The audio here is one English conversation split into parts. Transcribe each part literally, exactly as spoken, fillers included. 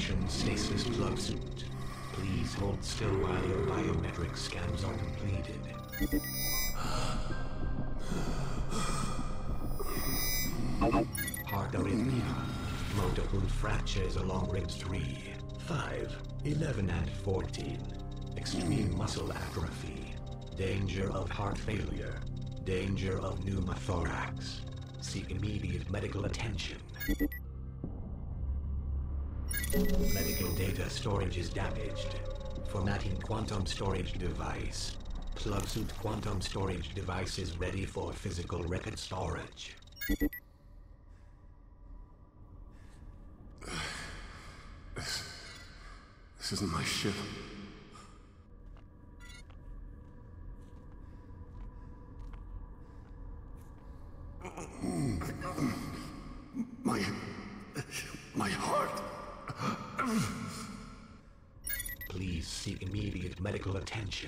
Activation stasis plug suit. Please hold still while your biometric scans are completed. Heart arrhythmia. Multiple fractures along ribs three, five, eleven, and fourteen. Extreme muscle atrophy. Danger of heart failure. Danger of pneumothorax. Seek immediate medical attention. Medical data storage is damaged. Formatting quantum storage device. Plug suit quantum storage device is ready for physical record storage. This... This isn't my ship. My... My heart... Please seek immediate medical attention.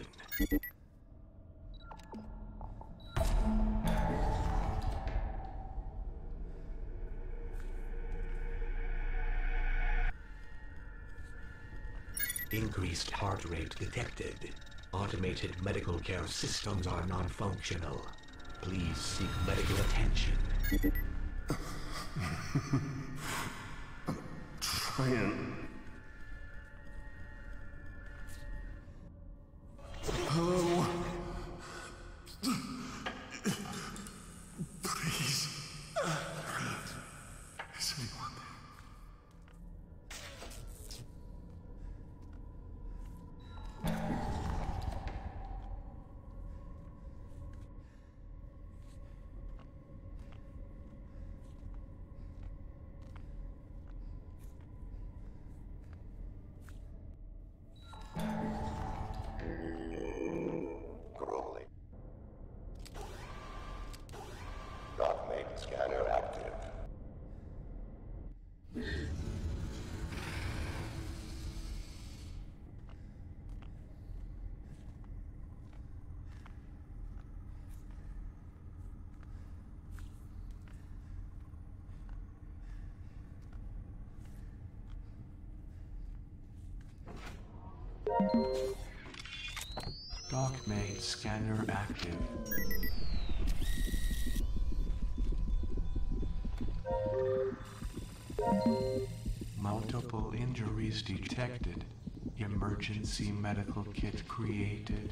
Increased heart rate detected. Automated medical care systems are non-functional. Please seek medical attention. I'm trying... Hello? Please. Is anyone there? Scanner active. Dockmate scanner active. Multiple injuries detected. Emergency medical kit created.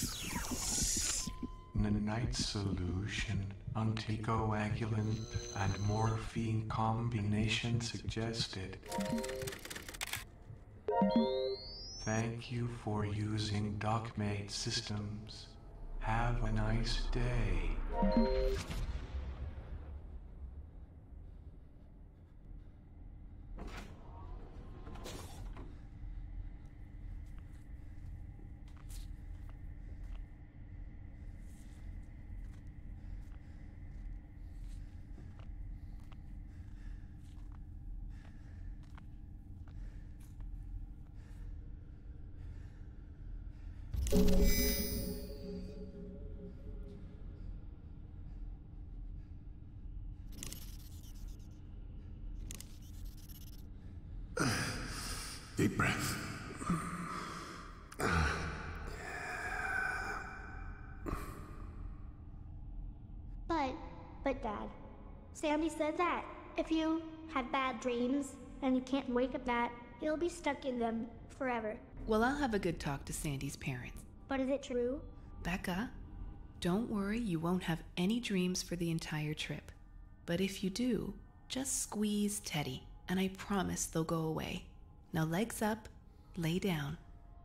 Nanite solution, anticoagulant, and morphine combination suggested. Thank you for using Dockmate systems. Have a nice day. Deep breath. But, but Dad, Sandy said that if you have bad dreams and you can't wake up that, you'll be stuck in them forever. Well, I'll have a good talk to Sandy's parents. But is it true? Becca, don't worry, you won't have any dreams for the entire trip. But if you do, just squeeze Teddy, and I promise they'll go away. Now legs up, lay down.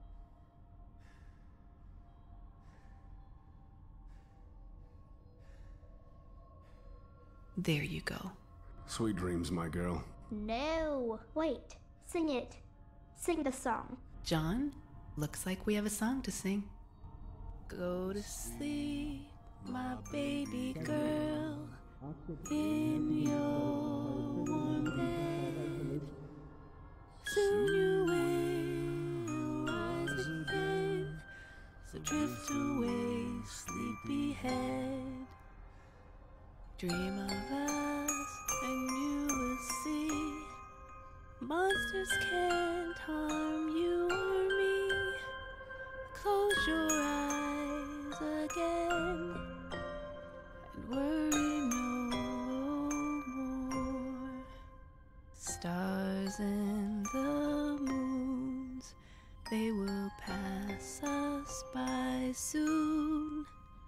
There you go. Sweet dreams, my girl. No. Wait. Sing it. Sing the song. John, looks like we have a song to sing. Go to sleep, my baby girl, in your warm bed. Soon you will rise again, so drift away, sleepyhead. Dream of us, and you will see monsters can't harm you or me. Close your eyes again and worry no more. Stars and the moons, they will pass us by soon.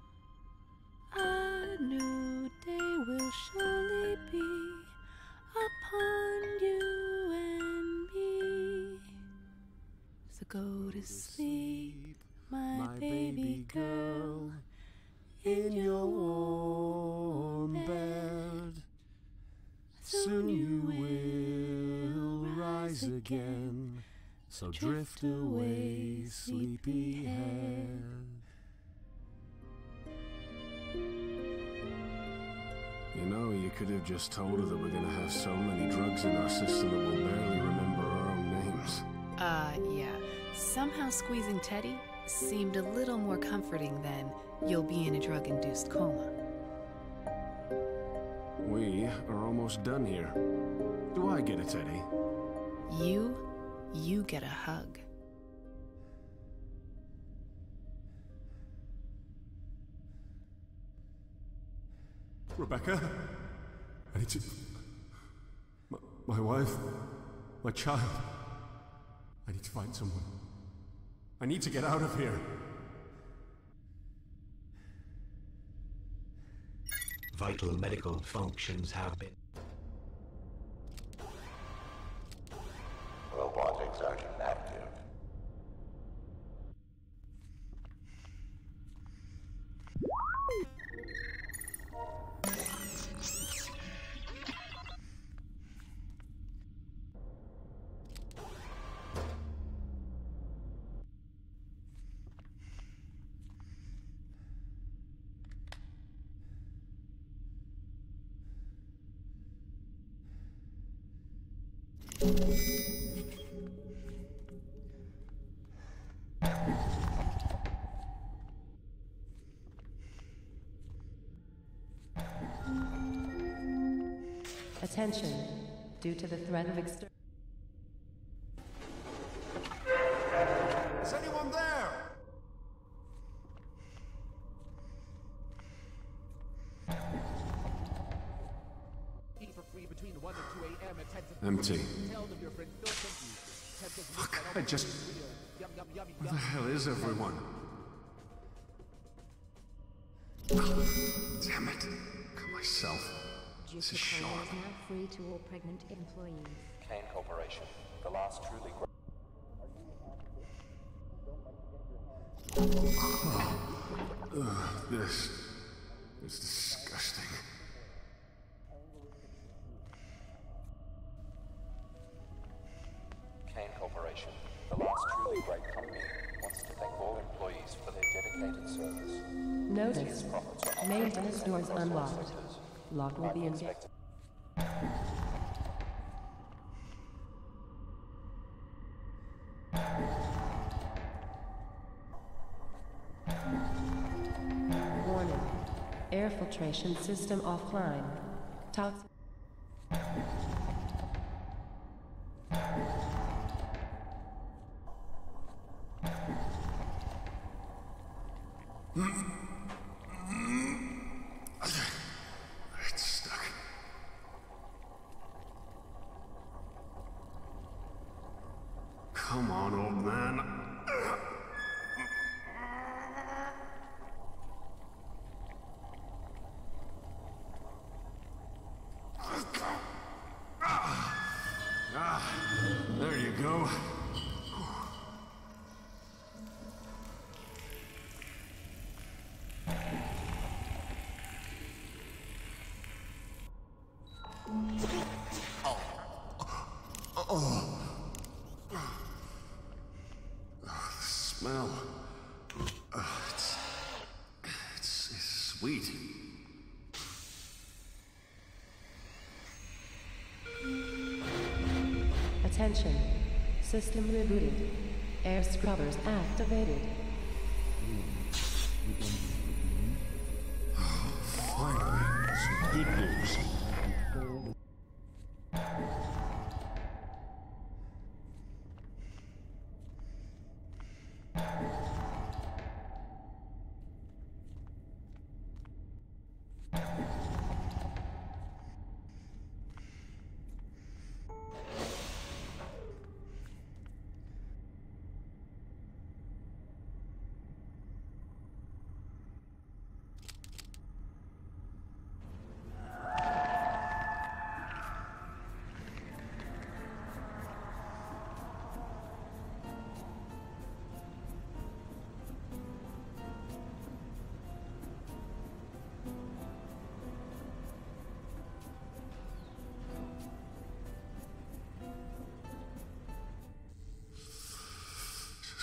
A new day will surely be upon you and me. So go to sleep, my, my baby girl, in your warm bed. Soon you will rise again, so drift away, sleepyhead. You know, you could have just told her that we're gonna have so many drugs in our system that we'll barely remember our own names. Uh, yeah. Somehow squeezing Teddy seemed a little more comforting than you'll be in a drug-induced coma. We are almost done here. Do I get a Teddy? You, you get a hug. Rebecca? I need to... My, my wife? My child? I need to find someone. I need to get out of here. Vital medical functions have been... Robotics are inactive. Attention, due to the threat of external... Is anyone there? Empty. Fuck, I just... Where the hell is everyone? Damn it. Got myself. This is Sean. Is now free to all pregnant employees. Kane Corporation, the last truly great... Ugh, this is disgusting. Kane Corporation, the last truly great company, wants to thank all employees for their dedicated service. Notice. Maintenance doors unlocked. Lock will be in... Warning. Air filtration system offline. Toxic... It's stuck. Come on, old man. Ah, there you go. Oh. Oh, the smell. Oh, it's, it's, it's sweet. Attention. System rebooted. Air scrubbers activated. Finally, some good news.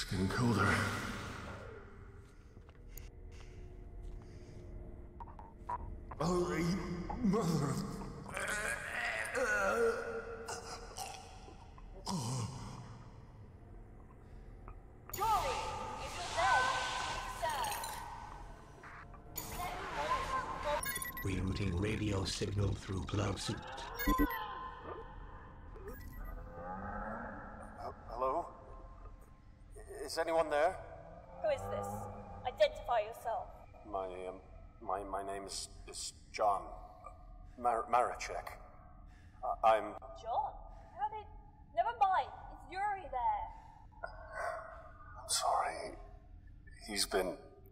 getting colder. Hurry, mother of... Rerouting radio signal through plug suit. Hello? Is anyone there? Who is this? Identify yourself. My, um, my, my name is, is John. Mar Maracek. Uh, I'm... John? How did... Never mind. It's Yuri there. I'm sorry. He's been...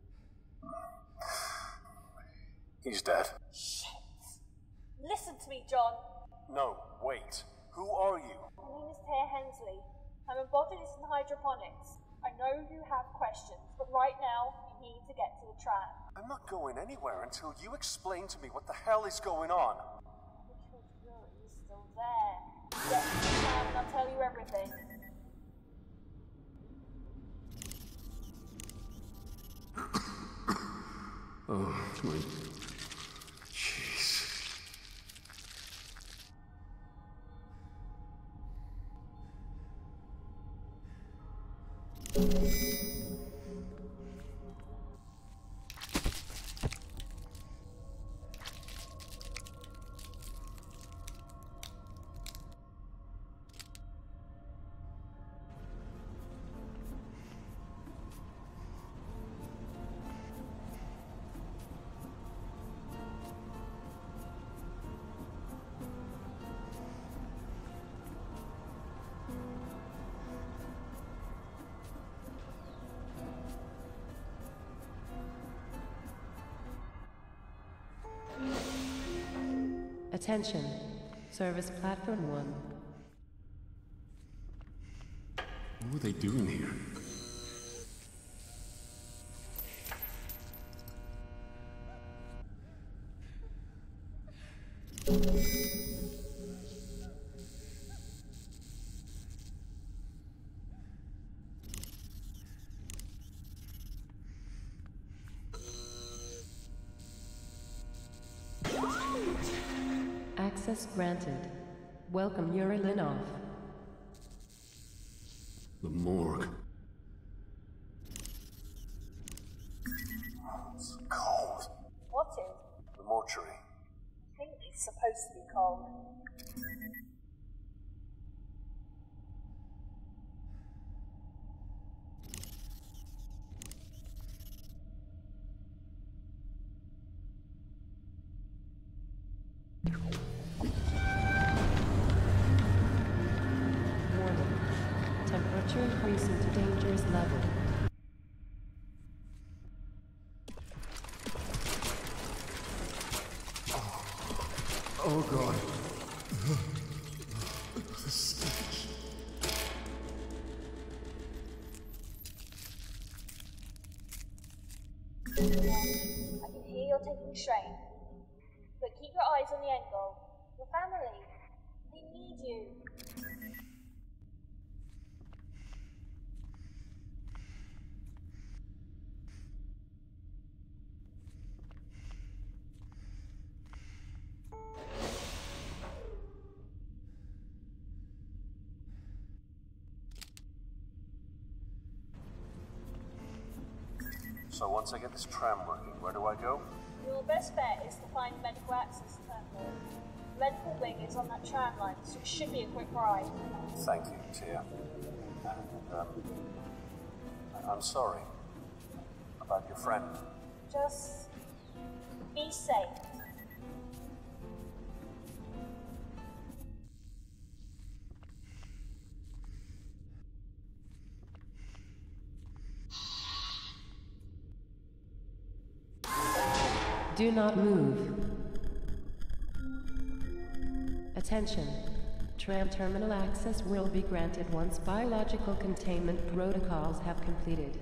He's dead. Shit. Listen to me, John. No, wait. Who are you? My name is Taya Hensley. I'm a botanist in hydroponics. I know you have questions, but right now, you need to get to the tram. I'm not going anywhere until you explain to me what the hell is going on. Because Yuri is still there. Get to the tram and I'll tell you everything. Oh, my... Jeez. Attention. Service Platform one. What were they doing here? Access granted. Welcome, Yuri Linov. The morgue. It's cold. What is? The mortuary. I think it's supposed to be cold. Warning. Temperature increasing to dangerous level. Oh, God. The stench. I can hear you're taking strain. But keep your eyes on the end goal. Your family. They need you. So once I get this tram working, where do I go? Your best bet is to find medical access terminal. The medical wing is on that tram line, so it should be a quick ride. Thank you, Tia. And, um, I'm sorry about your friend. Just be safe. Do not move. Attention. Tram terminal access will be granted once biological containment protocols have completed.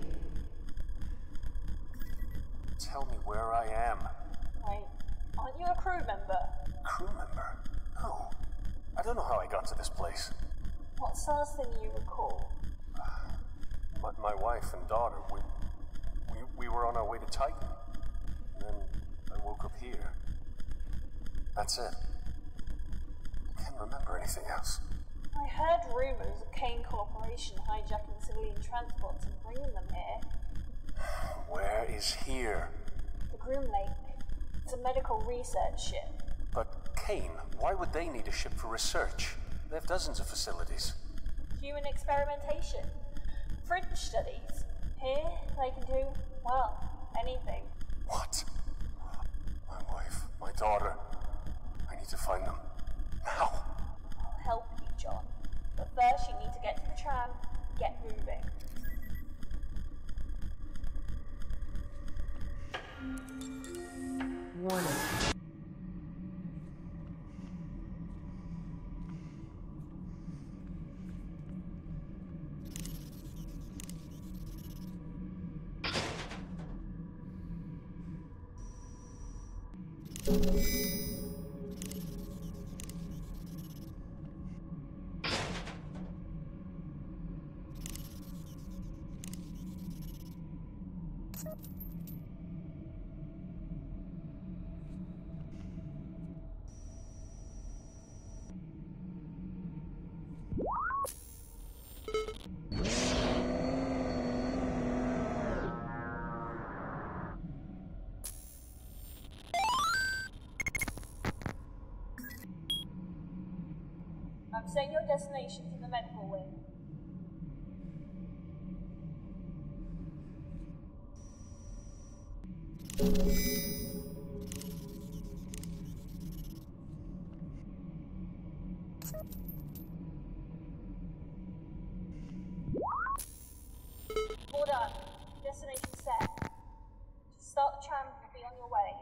Tell me where I am. Wait, aren't you a crew member? Crew member? No. I don't know how I got to this place. What's the last thing you recall? My, my wife and daughter, we, we, we were on our way to Titan. And then I woke up here. That's it. I can't remember anything else. I heard rumours of Kane Corporation hijacking civilian transports and bringing them here. Where is here? The Groom Lake. It's a medical research ship. But Kane, why would they need a ship for research? They have dozens of facilities. Human experimentation. Fringe studies. Here, they can do, well, anything. What? My wife, my daughter. I need to find them. Now. I'll help you, John. But first you need to get to the tram, get moving. Warning. I'm setting your destination to the medical wing. All done. Destination set. Just start the tram and be on your way.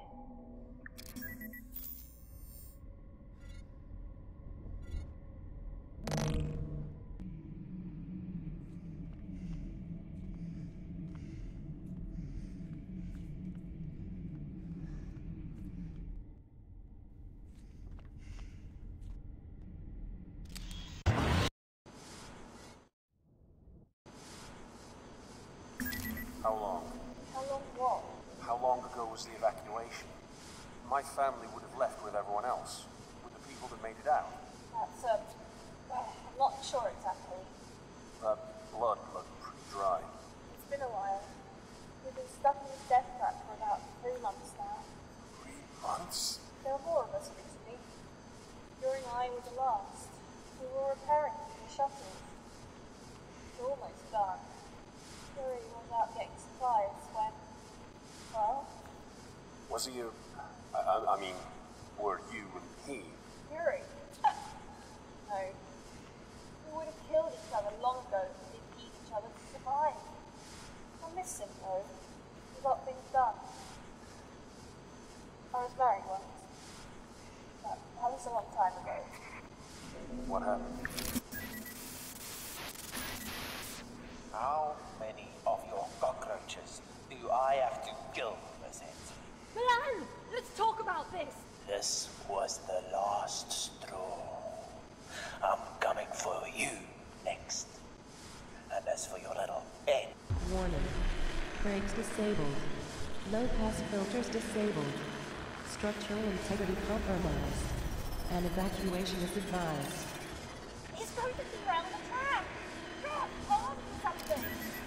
How long? How long what? How long ago was the evacuation? My family would have left with everyone else, with the people that made it out. That's, um, well, I'm not sure exactly. That blood looked pretty dry. It's been a while. We've been stuck in this death trap for about three months now. Three months? There were more of us recently. You and I were the last. We were repairing the shuttles. It's almost done. Fury was out getting supplies when, well... Was he a... I, I, I mean, were you and he? Fury? No. We would have killed each other long ago if we didn't need each other to survive. I miss him though. We got things done. I was married once. But that was a long time ago. What happened? How many of your cockroaches do I have to kill, Rosette? Milan! Let's talk about this! This was the last straw. I'm coming for you next. And as for your little head... Warning. Brakes disabled. Low-pass filters disabled. Structural integrity compromised. And evacuation is advised. He's going to be around the tram! Rob, hold on to something!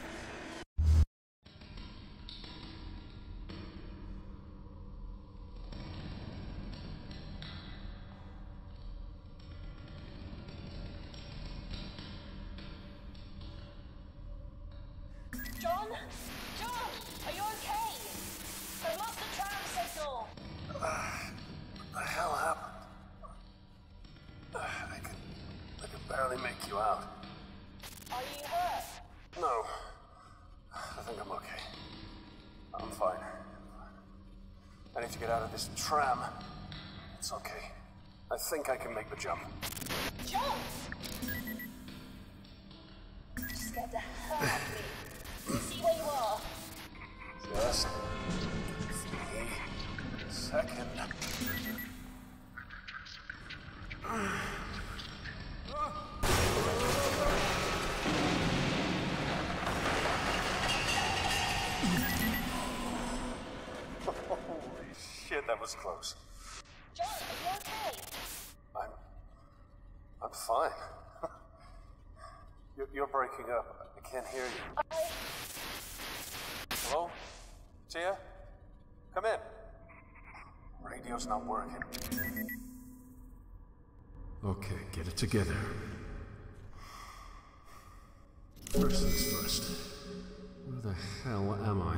John? John! Are you okay? I've lost the tram signal! What the hell happened? Uh, I can... I can barely make you out. Are you hurt? No. I think I'm okay. I'm fine. I need to get out of this tram. It's okay. I think I can make the jump. John! You scared the hell out of me. You see where you are? Just... a second. was close. John, are you okay? I'm... I'm fine. you're, you're breaking up. I can't hear you. I... Hello? Tia? Come in. Radio's not working. Okay, get it together. First things first. Where the hell am I?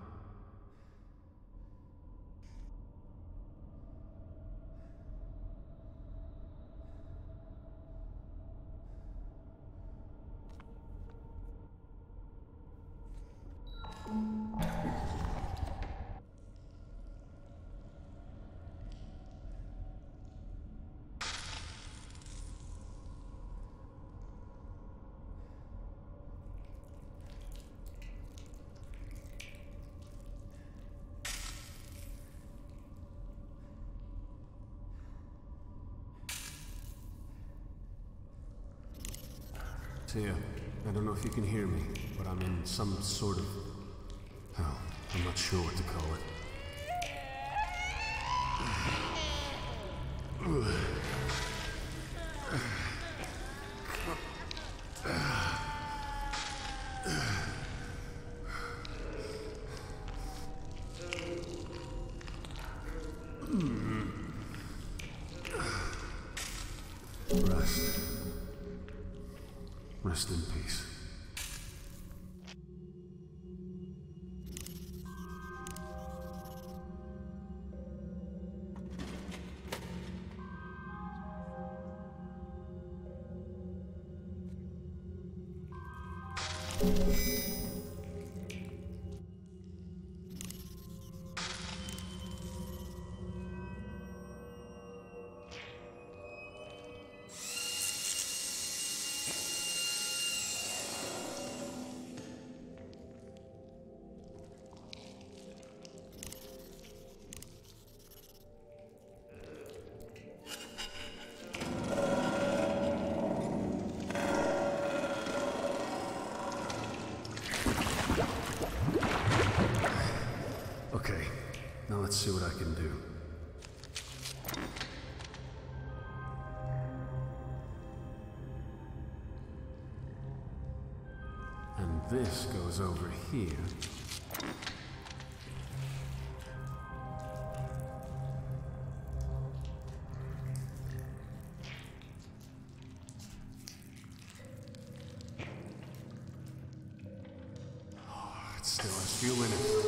Tia, I don't know if you can hear me, but I'm in some sort of... hell, I'm not sure what to call it. Rest. Rest in peace. Okay, now let's see what I can do. And this goes over here. Oh, it still has fuel in it.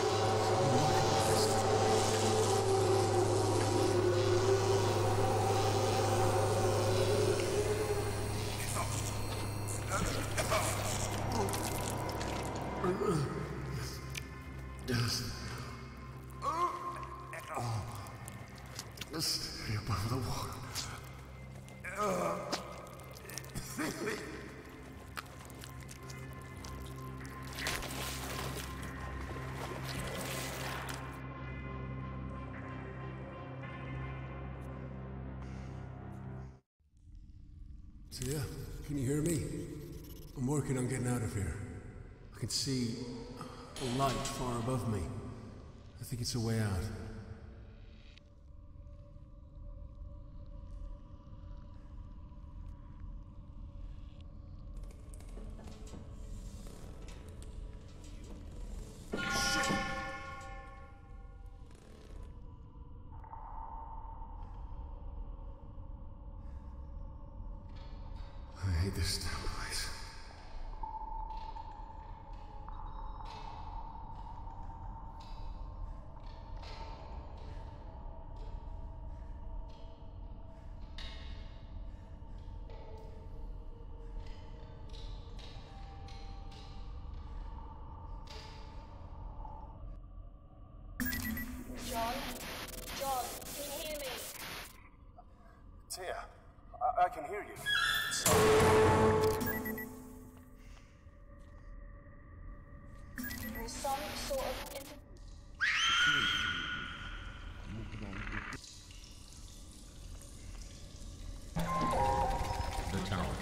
Just, just stay above the water. Tia, can you hear me? I'm working on getting out of here. I can see a light far above me. I think it's a way out. I hate this damn place. John? John, can you hear me? Tia, I, I can hear you. There's some sort of inter- The tower.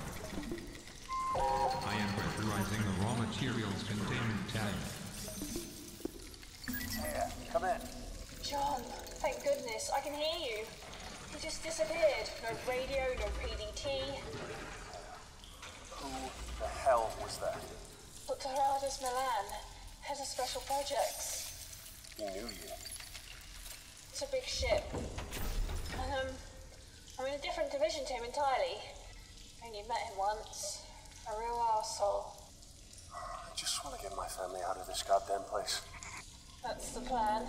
I am pressurizing the raw materials containment tank. Tia, come in. John, thank goodness, I can hear you. You just disappeared. No radio, no P D T. Who the hell was that? Doctor Gerardus Milan, head of special projects. He knew you. It's a big ship. And, um, I'm in a different division to him entirely. I only met him once. A real arsehole. I just want to get my family out of this goddamn place. That's the plan.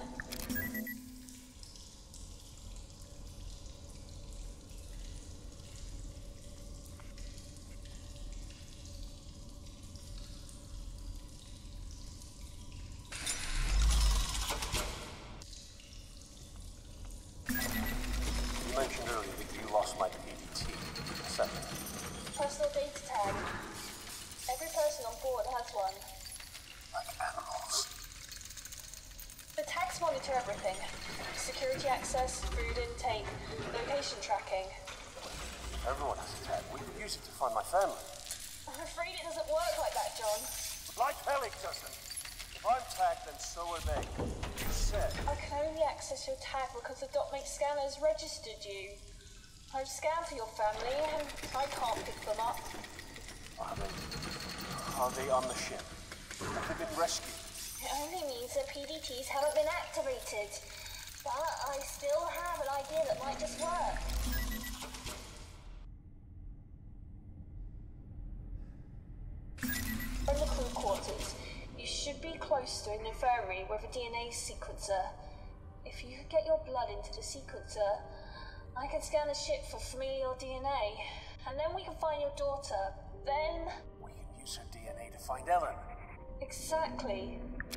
You mentioned earlier that you lost my P D T. What's that? Personal data tag. Every person on board has one. Like animals. The tags monitor everything. Security access, food intake, location tracking. Everyone has a tag. We could use it to find my family. I'm afraid it doesn't work like that, John. Like hell it doesn't. If I'm tagged, then so are they. You said. I can only access your tag because the DocMate scanner has registered you. I've scanned for your family and I can't pick them up. Are they... Are they on the ship? Have they been rescued? It only means that P D Ts haven't been activated. But I still have an idea that might just work. From the crew quarters, you should be close to an infirmary with a D N A sequencer. If you could get your blood into the sequencer, I can scan the ship for familial D N A, and then we can find your daughter. Then... We can use her D N A to find Ellen. Exactly.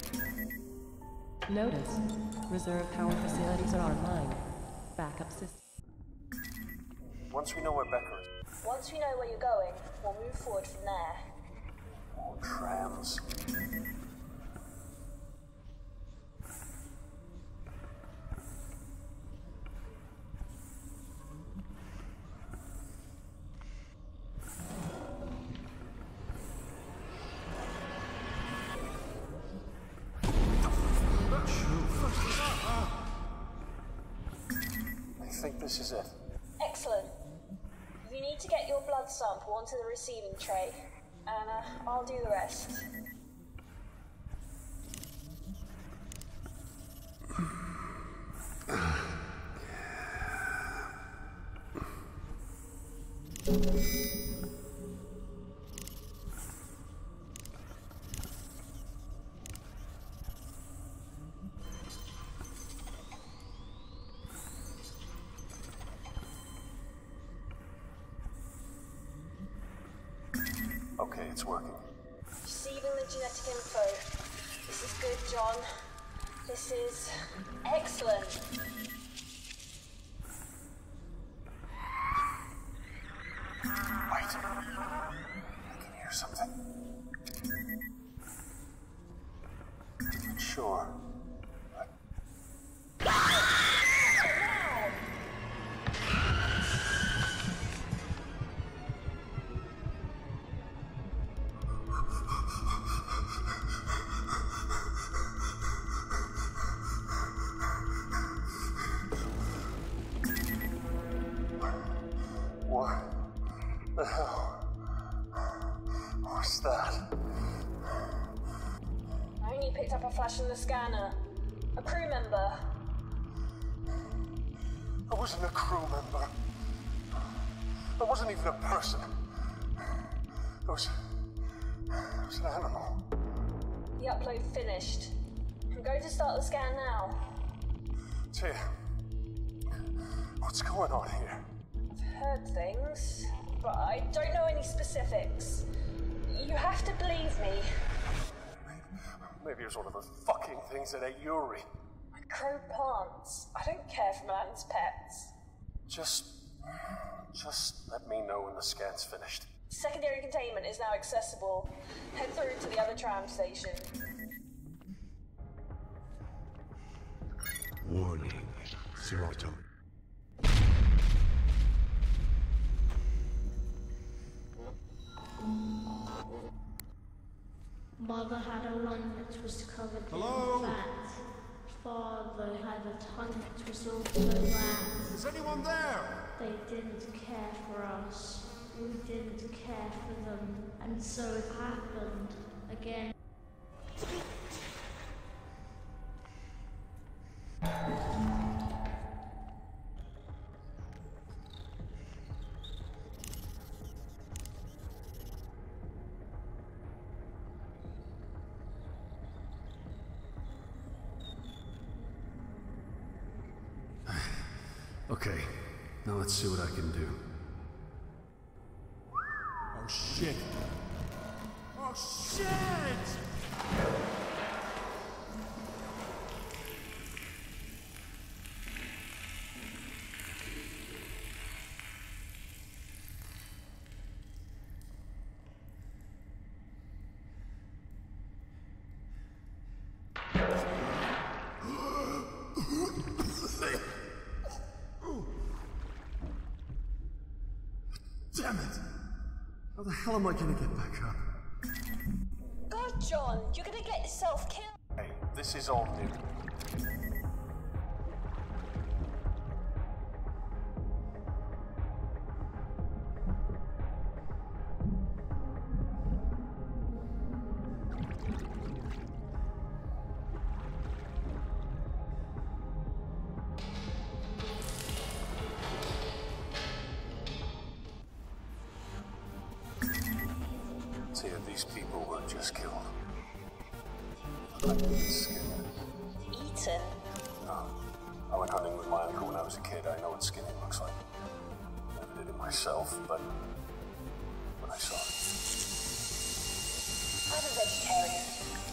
Notice, reserve power facilities are online. Backup system. Once we know where Becker is. Once we know where you're going, we'll move forward from there. Oh, trams. I think this is it. Excellent. You need to get your blood sample onto the receiving tray, and uh, I'll do the rest. Okay, it's working. Receiving the genetic info. This is good, John. This is excellent. Wait. I can hear something. I'm sure. What the hell was that? I only picked up a flash from the scanner. A crew member. I wasn't a crew member. I wasn't even a person. I was... I was an animal. The upload finished. I'm going to start the scan now. Tia, what's going on here? Heard things, but I don't know any specifics. You have to believe me. Maybe it was one of those fucking things that ate Yuri. Crow plants. I don't care for man's pets. Just... just let me know when the scan's finished. Secondary containment is now accessible. Head through to the other tram station. Warning, Serotonin. Mother had a lung that was covered Hello? in fat. father had a tongue that was so black. Is anyone there? They didn't care for us. We didn't care for them. And so it happened again. Okay, now let's see what I can do. Oh shit! Oh shit! Damn it! How the hell am I gonna get back up? God, John, you're gonna get yourself killed. Hey, this is all new. See, these people weren't just killed. Like skinned. Eaten? No. I went hunting with my uncle when I was a kid. I know what skinning looks like. Never did it myself, but when I saw it. I'm a vegetarian.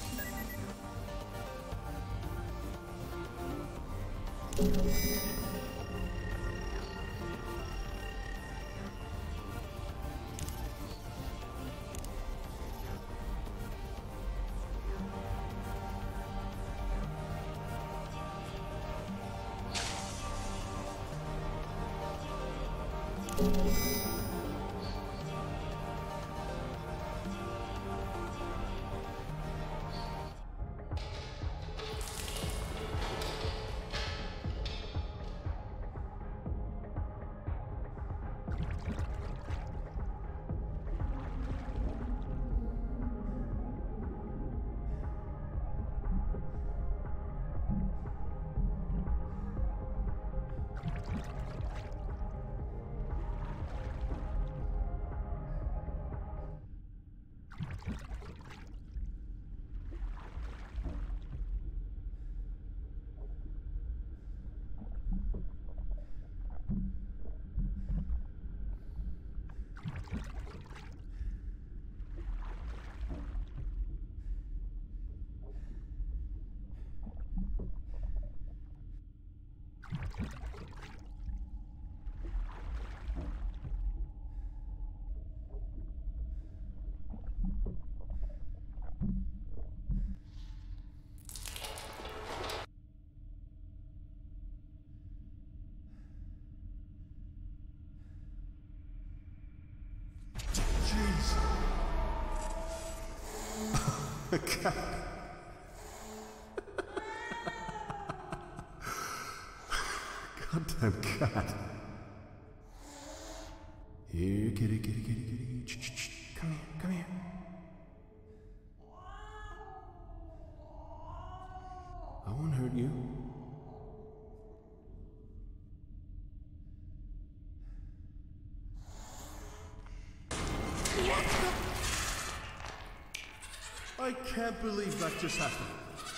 A cat. Goddamn cat. Here, kitty, kitty, kitty, kitty. Ch -ch -ch. Come here, come here. I won't hurt you. I can't believe that just happened.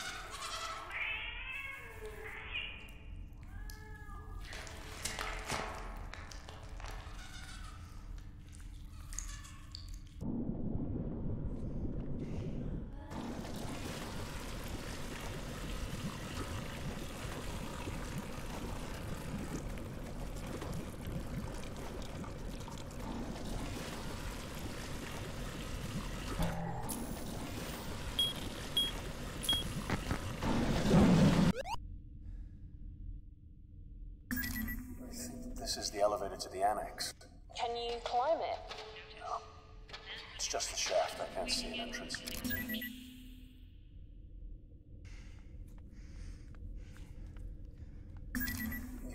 This is the elevator to the annex. Can you climb it? No. It's just the shaft. I can't see an entrance.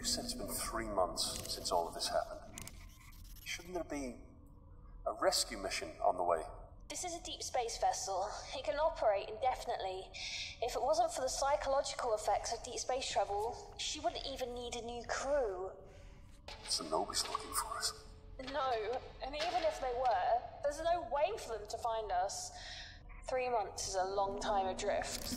said it's been three months since all of this happened. Shouldn't there be a rescue mission on the way? This is a deep space vessel. It can operate indefinitely. If it wasn't for the psychological effects of deep space travel, she wouldn't even need a new crew. So nobody's looking for us. No, and even if they were, there's no way for them to find us. Three months is a long time adrift.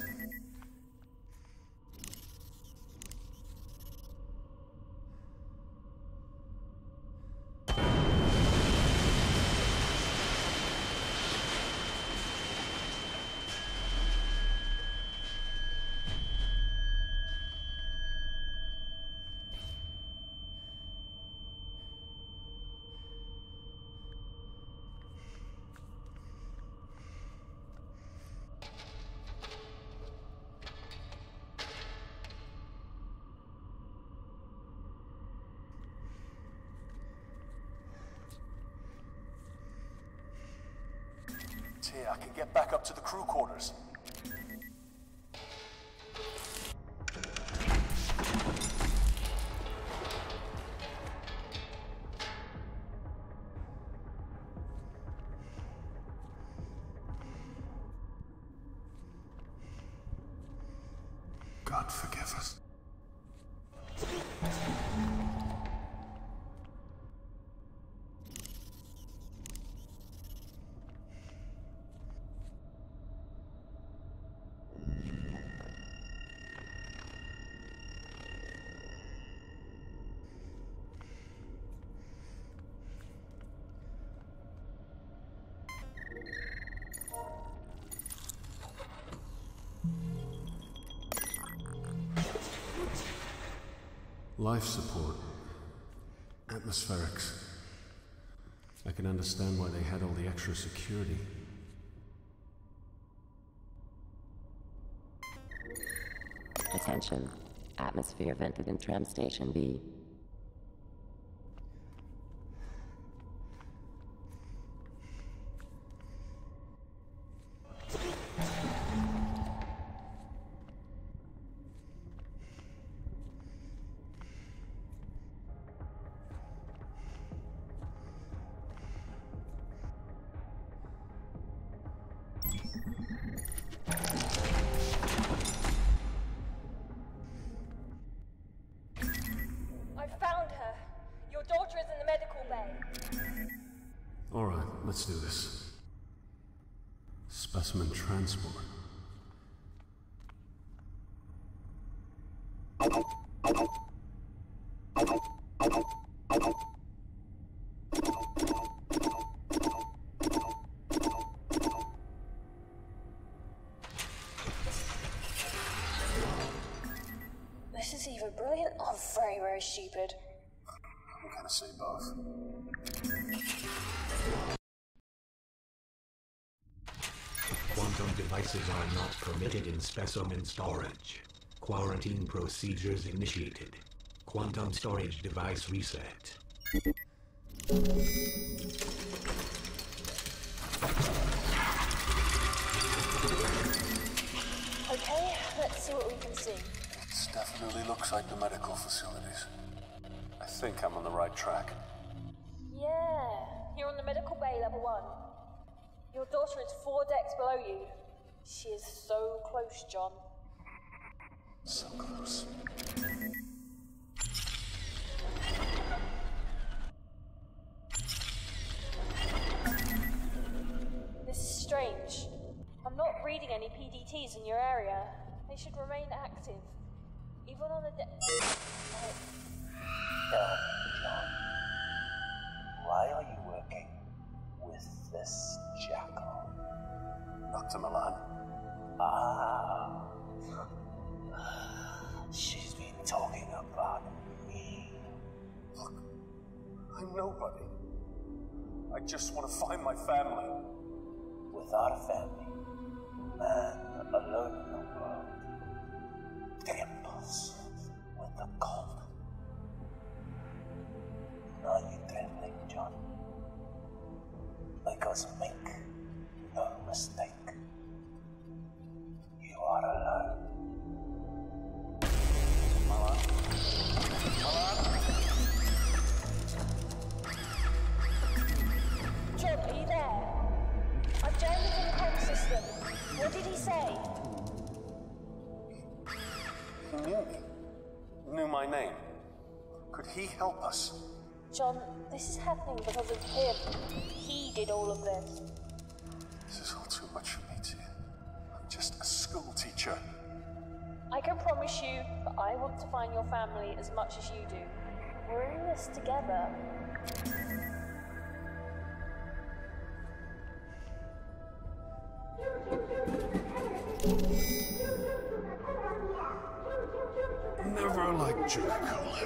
Here, I can get back up to the crew quarters. God forgive us. Life support. Atmospherics. I can understand why they had all the extra security. Attention. Atmosphere vented in Tram Station B. Alright, let's do this. Specimen transport. This is either brilliant or very, very stupid. I'm gonna say both. Quantum devices are not permitted in specimen storage. Quarantine procedures initiated. Quantum storage device reset. Okay, let's see what we can see. This definitely looks like the medical facilities. I think I'm on the right track. Yeah, you're on the medical bay level one. Your daughter is four decks below you. She is so close, John. So close. This is strange. I'm not reading any P D Ts in your area. They should remain active. Even on the deck. Tell me, John. Why are you working with this jackal? Doctor Milan. Ah. She's been talking about me. Look, I'm nobody. I just want to find my family. Without a family, man alone in the world, trembles with the cold. Are you trembling, John? Because make no mistake, you are alone. Milan? Milan? my name. Could he help us? John, this is happening because of him. He did all of this. This is all too much for me, Tia. I'm just a school teacher. I can promise you that I want to find your family as much as you do. We're in this together. Never liked Jericho.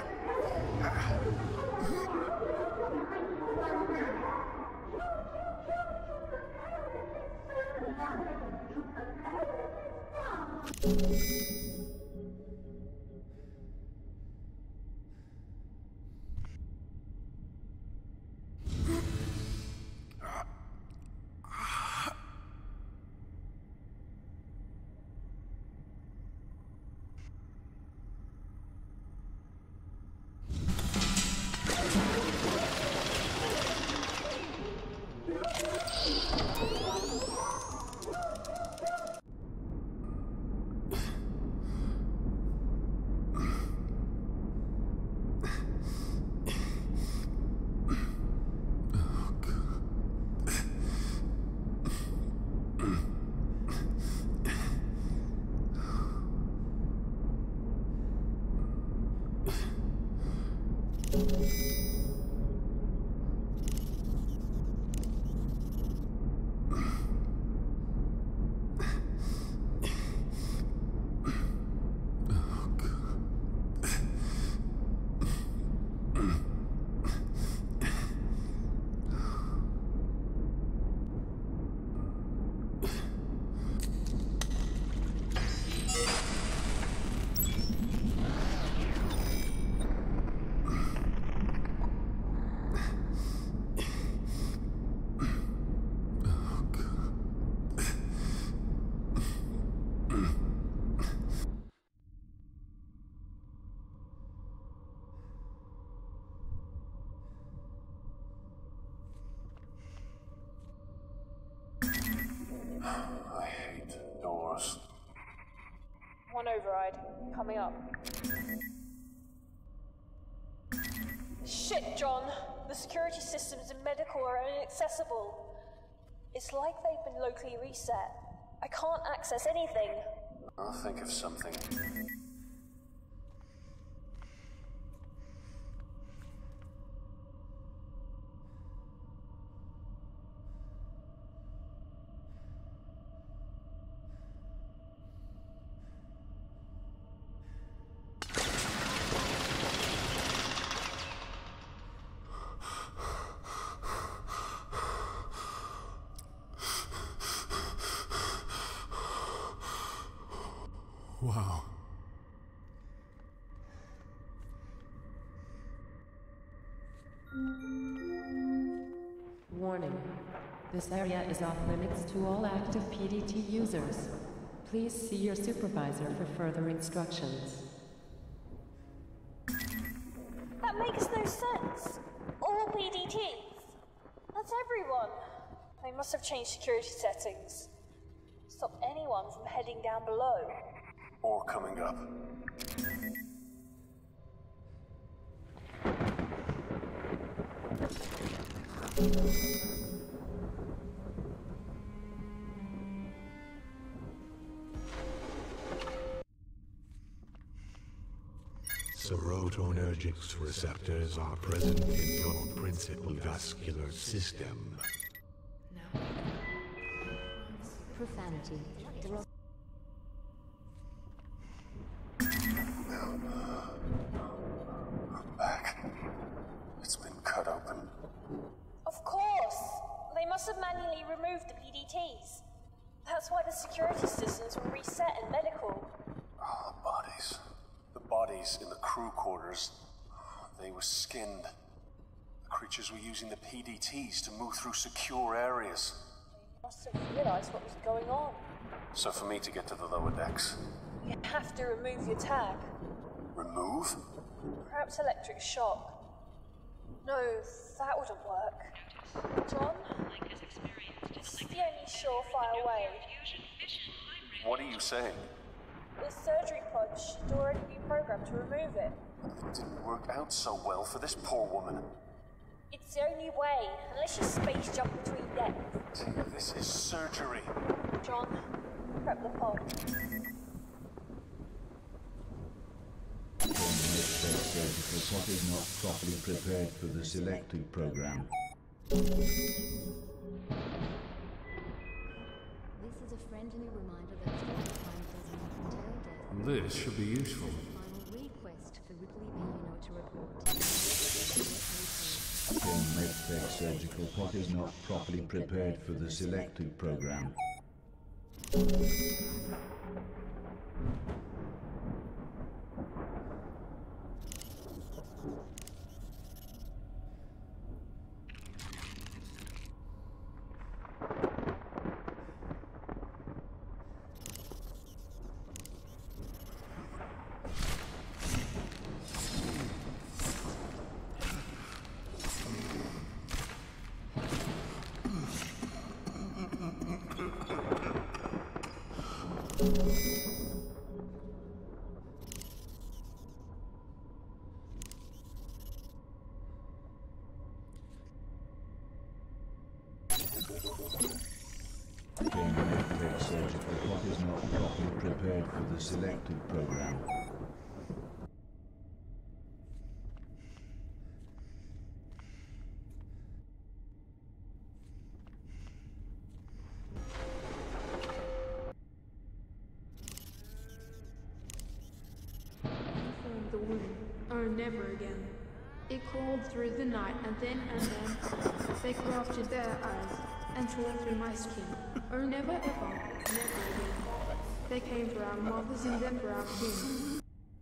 I hate doors. One override, coming up. Shit, John! The security systems in medical are inaccessible. It's like they've been locally reset. I can't access anything. I'll think of something. Wow. Warning. This area is off limits to all active P D T users. Please see your supervisor for further instructions. That makes no sense. All P D Ts. That's everyone. They must have changed security settings. Stop anyone from heading down below. Or coming up. Serotonergic receptors are present in your principal vascular system. No. Profanity. Back. It's been cut open. Of course! They must have manually removed the P D Ts. That's why the security systems were reset in medical. Oh, the bodies. The bodies in the crew quarters. They were skinned. The creatures were using the P D Ts to move through secure areas. They must have realized what was going on. So for me to get to the lower decks... You have to remove your tag. Remove? Perhaps electric shock. No, that wouldn't work. John? It's the only surefire way. What are you saying? The surgery pod should already be programmed to remove it. It didn't work out so well for this poor woman. It's the only way, unless you space jump between depths. Tia, this is surgery. John, prep the pod. Surgical pod is not properly prepared for the selective program. This is a friendly reminder that story time does not entail death. This should be useful. Final request for Ripley P. Unit to report. King MedTech surgical pod is not properly prepared for the selective program. King MedTech surgical pod is not properly prepared for the selective program. The wound. Oh, never again. It crawled through the night, and then and then they grafted their eyes and tore through my skin. Oh, never ever, never again. They came for our mothers and then for our king.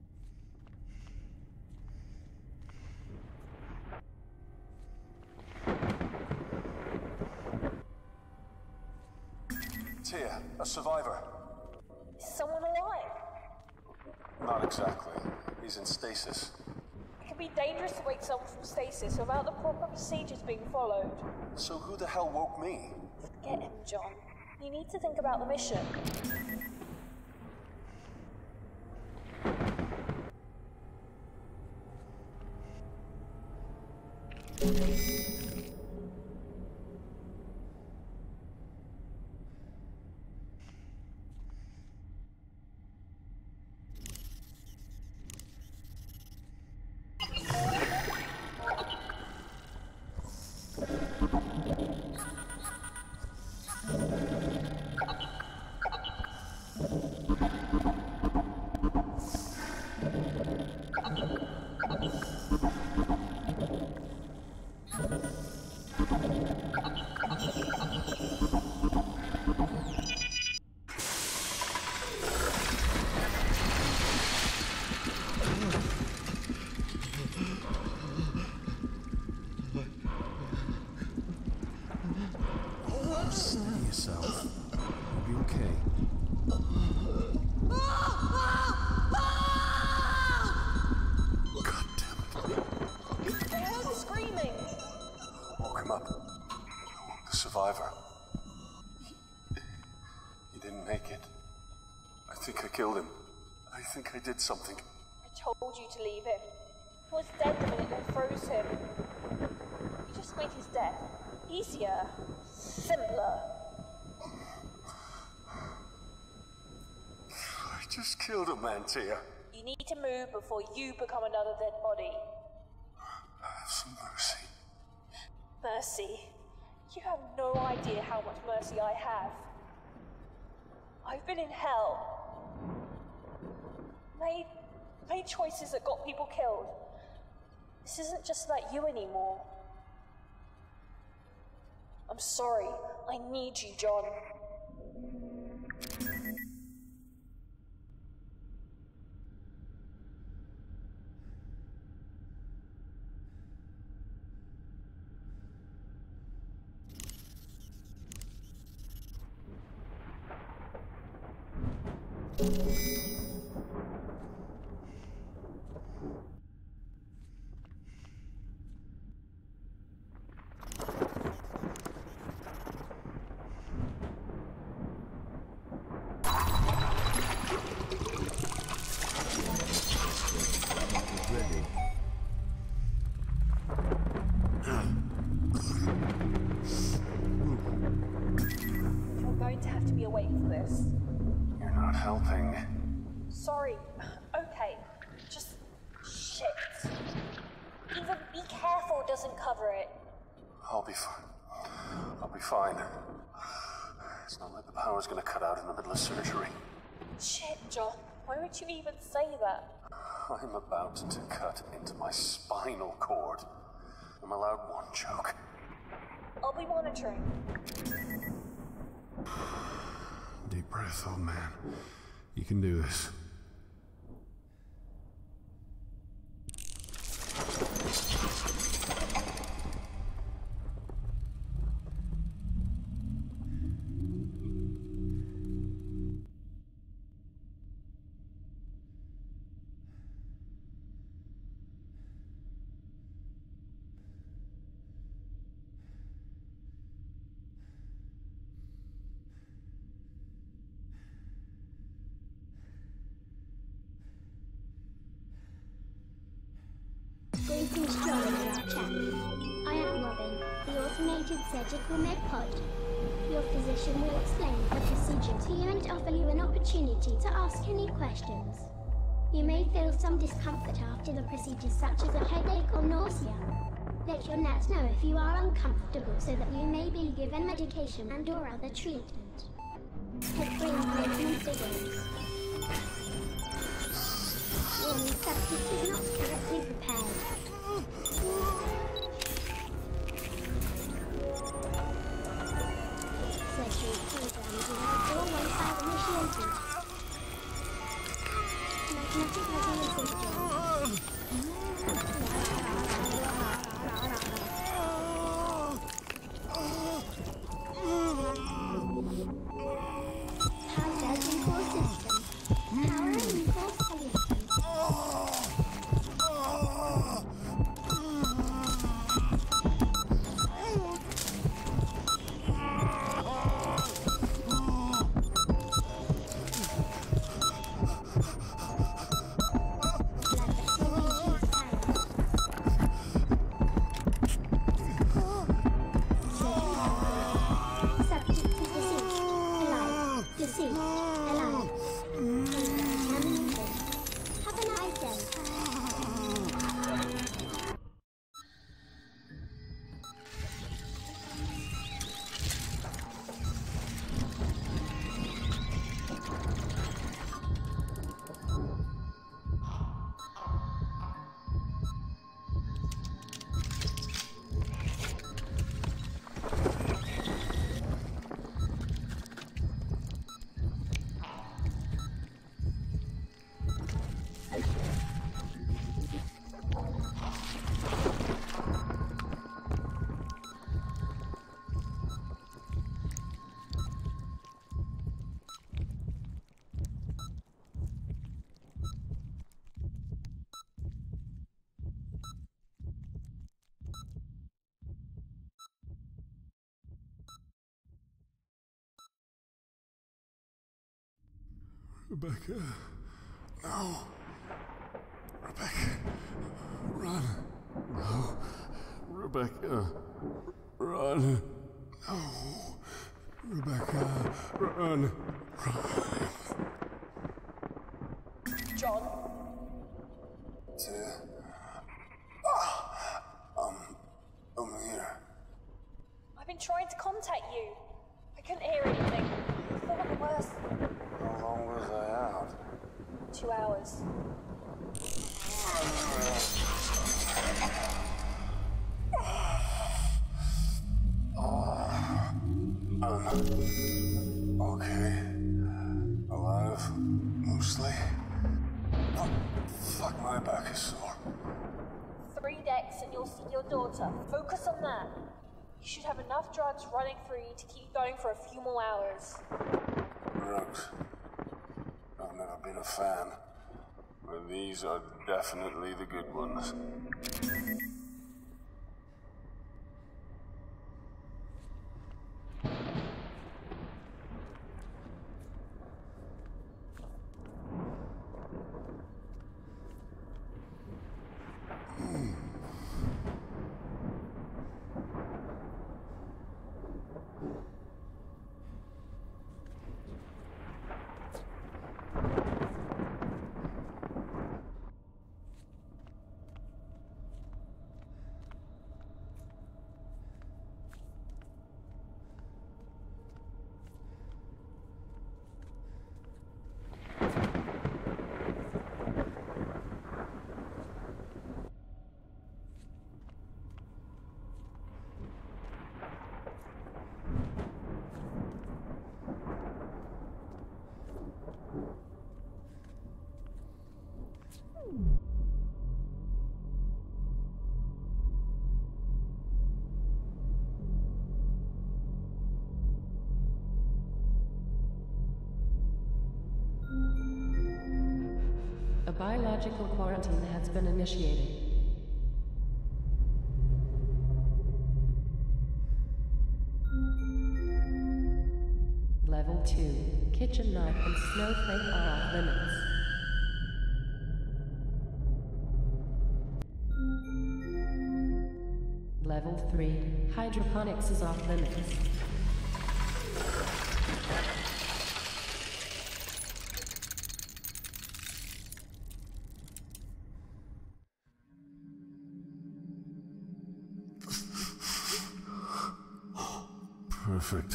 Tia, a survivor. Is someone alive? Not exactly. He's in stasis. It can be dangerous to wake someone from stasis without the proper procedures being followed. So who the hell woke me? Forget him, John. You need to think about the mission. Steady yourself. You'll be okay. God damn it. I heard screaming. Woke him up. The survivor. He, he didn't make it. I think I killed him. I think I did something. I told you to leave him. He was dead the minute they froze him. You just made his death easier, simpler. I just killed a man, Tia. You need to move before you become another dead body. Have some mercy. Mercy? You have no idea how much mercy I have. I've been in hell. Made, made choices that got people killed. This isn't just about you anymore. I'm sorry. I need you, John. Ready. to have to be awake for this. You're not helping. Sorry. Okay. Just shit. Even be careful doesn't cover it. I'll be fine. I'll be fine. It's not like the power's gonna cut out in the middle of surgery. Shit, John. Why would you even say that? I'm about to cut into my spinal cord. I'm allowed one joke. I'll be monitoring. Deep breath, old man. You can do this. Greetings, John and our chap. I am Robin, the automated surgical med pod. Your physician will explain the procedure to you and offer you an opportunity to ask any questions. You may feel some discomfort after the procedure, such as a headache or nausea. Let your nurse know if you are uncomfortable so that you may be given medication and or other treatment. Head brain placement begins. Warning, subject is not correctly prepared. Surgery program is now all one side initiated. Magnetic resonance syndrome. Power surging core system. Powering core solution. Rebecca. No. Rebecca. Run. No. Rebecca. Run. No. Rebecca. Run. Run. John? Tia? Ah, um, I'm here. I've been trying to contact you. I couldn't hear anything. I thought the worst. How long was I out? Two hours. Um, okay. Alive, mostly. Oh, fuck, my back is sore. Three decks and you'll see your daughter. Focus on that. You should have enough drugs running through you to keep going for a few more hours. Drugs? I've never been a fan. But these are definitely the good ones. A biological quarantine has been initiated. Level two. Kitchen knife and snowflake are off limits. Level three. Hydroponics is off limits. Perfect.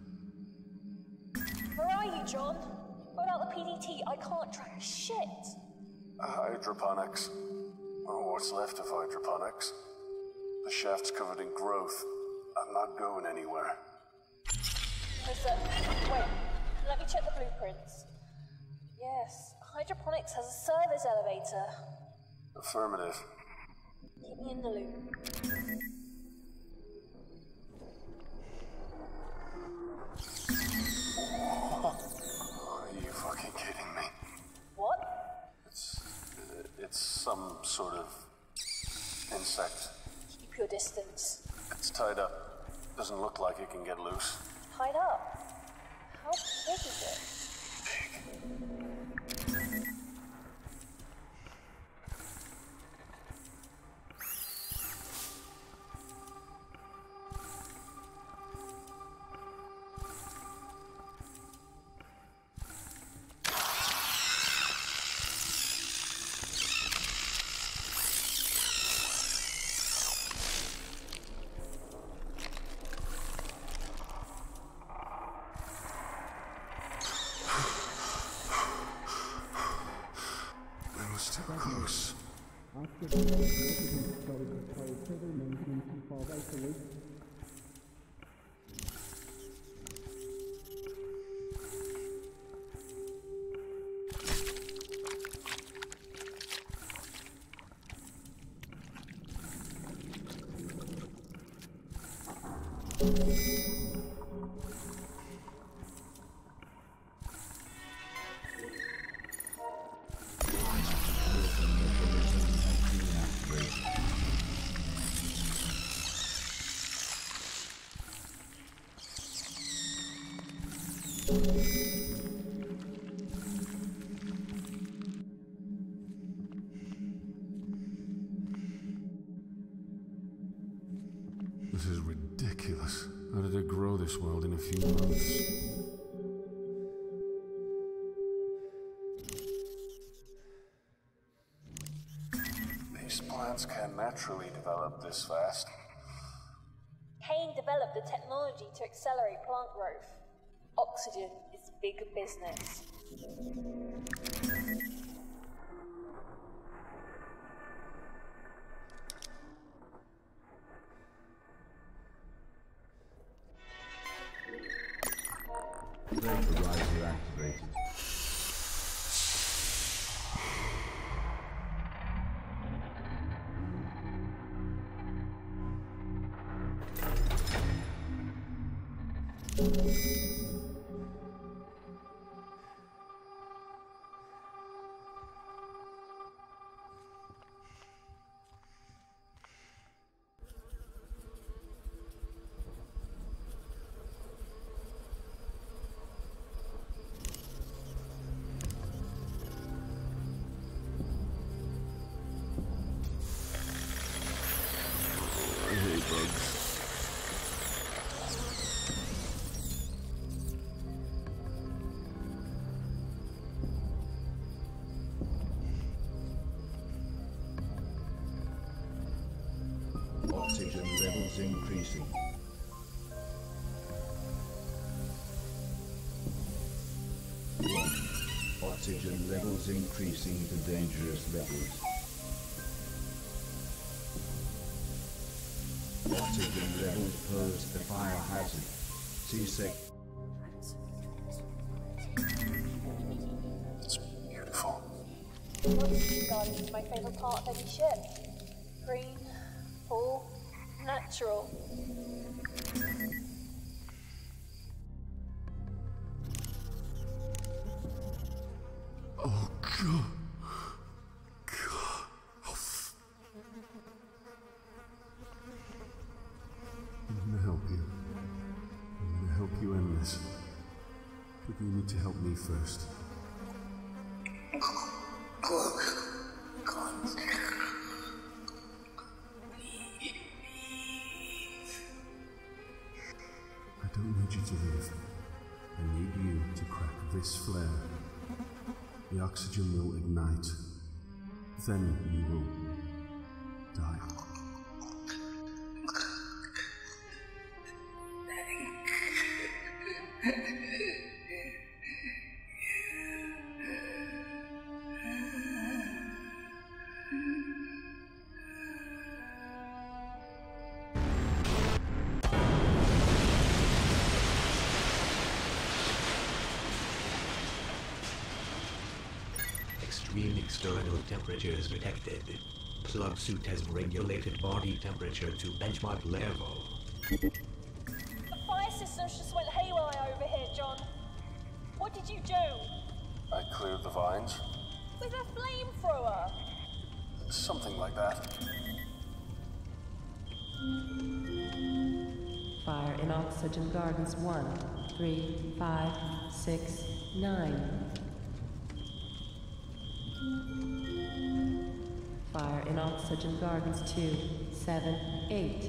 Where are you, John? Without the P D T, I can't track shit. Hydroponics. Or what's left of hydroponics. The shaft's covered in growth. I'm not going anywhere. Listen, wait. Let me check the blueprints. Yes, hydroponics has a service elevator. Affirmative. Keep me in the loop. Are you fucking kidding me? What? It's... it's some sort of... insect. Keep your distance. It's tied up. Doesn't look like it can get loose. Tied up? How big is it? Close. This is ridiculous. How did it grow this world in a few months? These plants can't naturally develop this fast. Kane developed the technology to accelerate plant growth. Oxygen is big business. Vaporizer activated. Oxygen levels increasing. One. Oxygen levels increasing to dangerous levels. Oxygen levels pose a fire hazard. See sec. It's beautiful. Oxygen garden is my favorite part of any ship. Green, full, natural. Oh, God. You need to help me first. I don't need you to leave. I need you to crack this flare. The oxygen will ignite. Then you will die. Extreme external temperatures detected. Plug suit has regulated body temperature to benchmark level. The fire systems just went haywire over here, John. What did you do? I cleared the vines. With a flamethrower? Something like that. Fire in Oxygen Gardens one, three, five, six, nine. Fire in Oxygen Gardens two, seven, eight.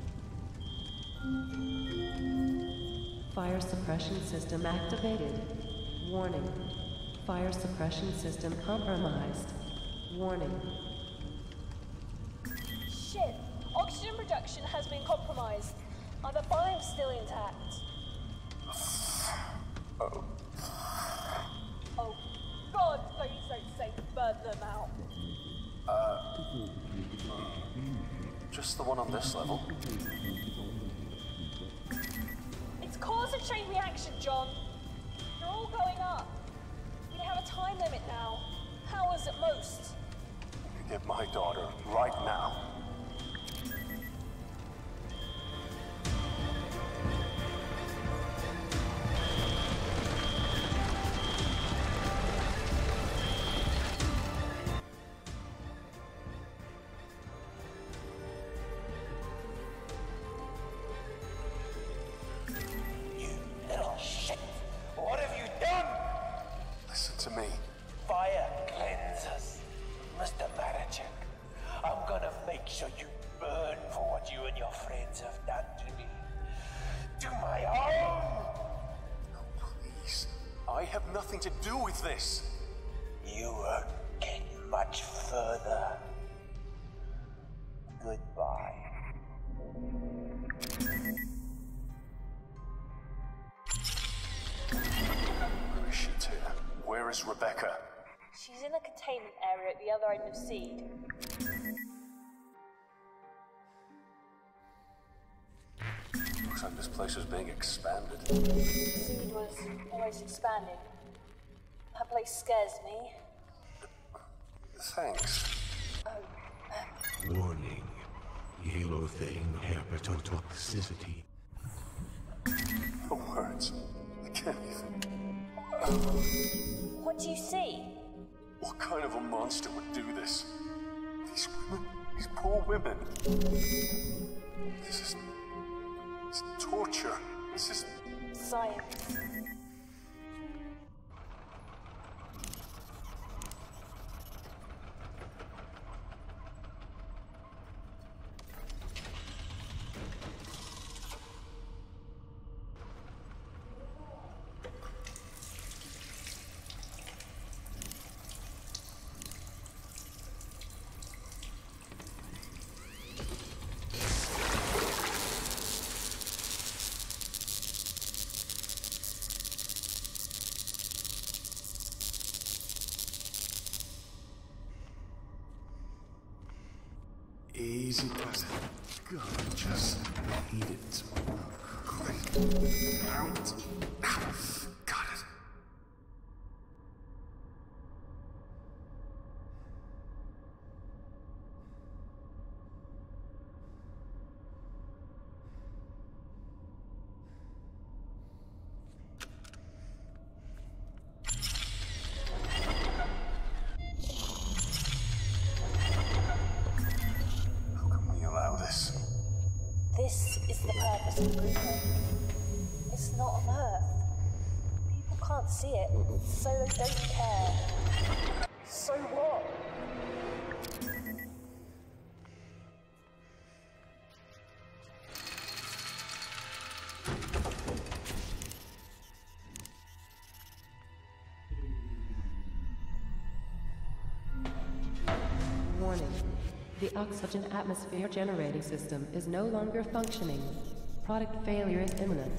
Fire suppression system activated. Warning. Fire suppression system compromised. Warning. Shit! Oxygen production has been compromised. Are the vines still intact? Oh. Oh, God, please don't say burn them out. Uh, just the one on this level. It's caused a chain reaction, John. They're all going up. We have a time limit now. Hours at most. Get my daughter right now. To me. Fire cleanses. Mister Marachek, I'm gonna make sure you burn for what you and your friends have done to me. To my own! No, please. I have nothing to do with this. You won't get much further. Goodbye. Where is Rebecca? She's in the containment area at the other end of Seed. Looks like this place is being expanded. Seed was always expanding. That place scares me. Thanks. Oh. Warning. Yellow-thing hepatotoxicity. The words. I can't even... What do you see? What kind of a monster would do this? These women, these poor women. This is... This is torture. This is... Science. Easy does it. God, I just hate it. Out. Got it. This is the purpose of Grupo. It's not on Earth. People can't see it, so they don't care. So what? Warning. The oxygen atmosphere generating system is no longer functioning. Product failure is imminent.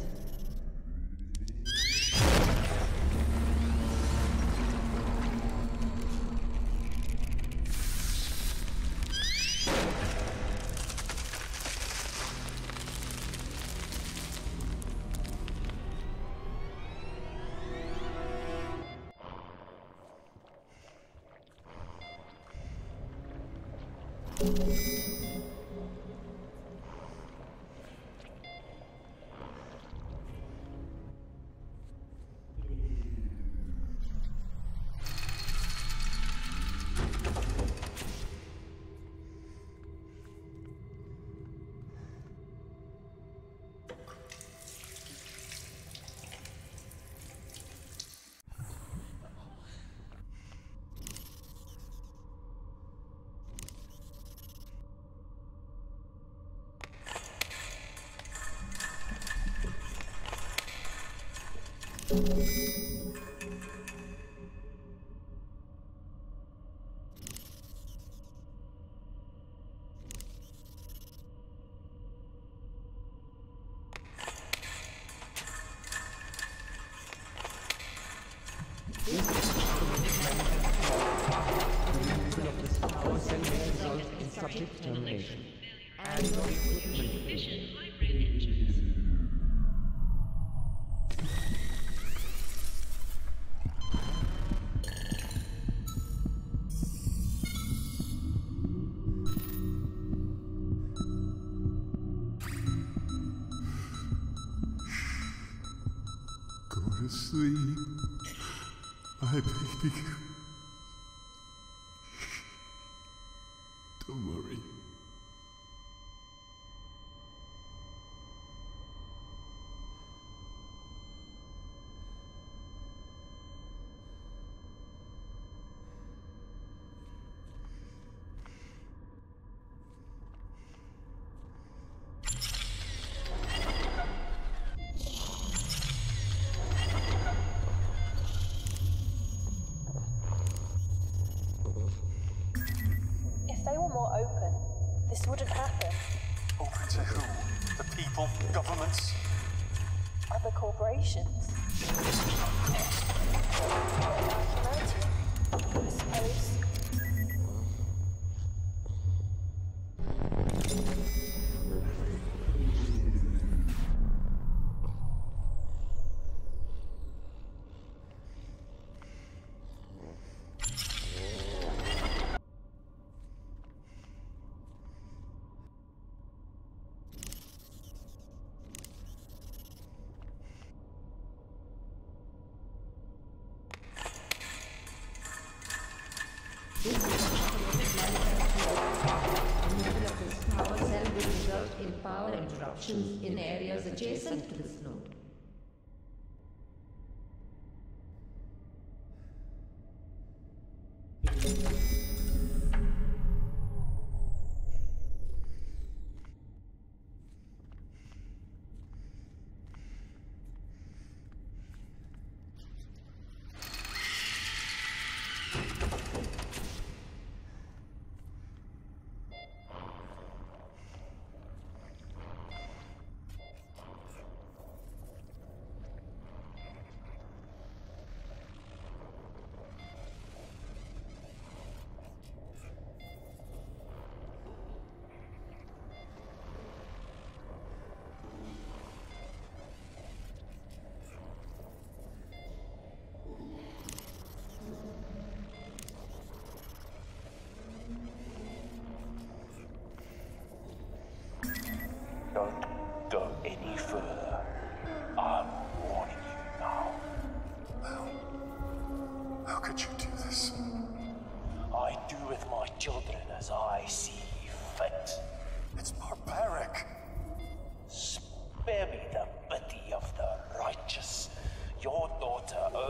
Subject termination. And no equipment failure. Go to sleep, my baby. Don't worry. If they were more open, this wouldn't happen. Open to who? The people? Governments? Other corporations. Humanity, I suppose. Power cell will result in power interruptions in areas adjacent to this node. Don't go any further. I'm warning you now. How? How could you do this? I do with my children as I see fit. It's barbaric. Spare me the pity of the righteous. Your daughter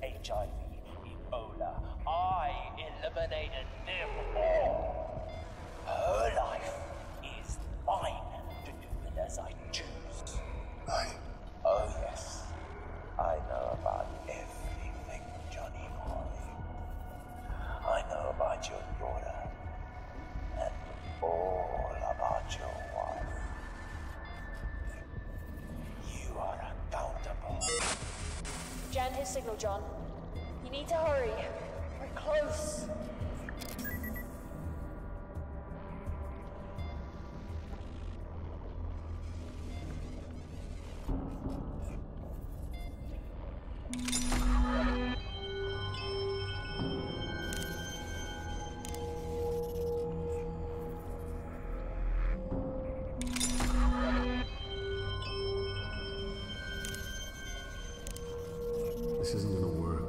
H I V, Ebola. I eliminated them all. Her life is mine to do it as I choose. I... Oh yes, I know about everything, Johnny boy. I know about your daughter, and all about your wife. You are accountable. Jan his signal, John. You need to hurry. We're close. This isn't gonna work.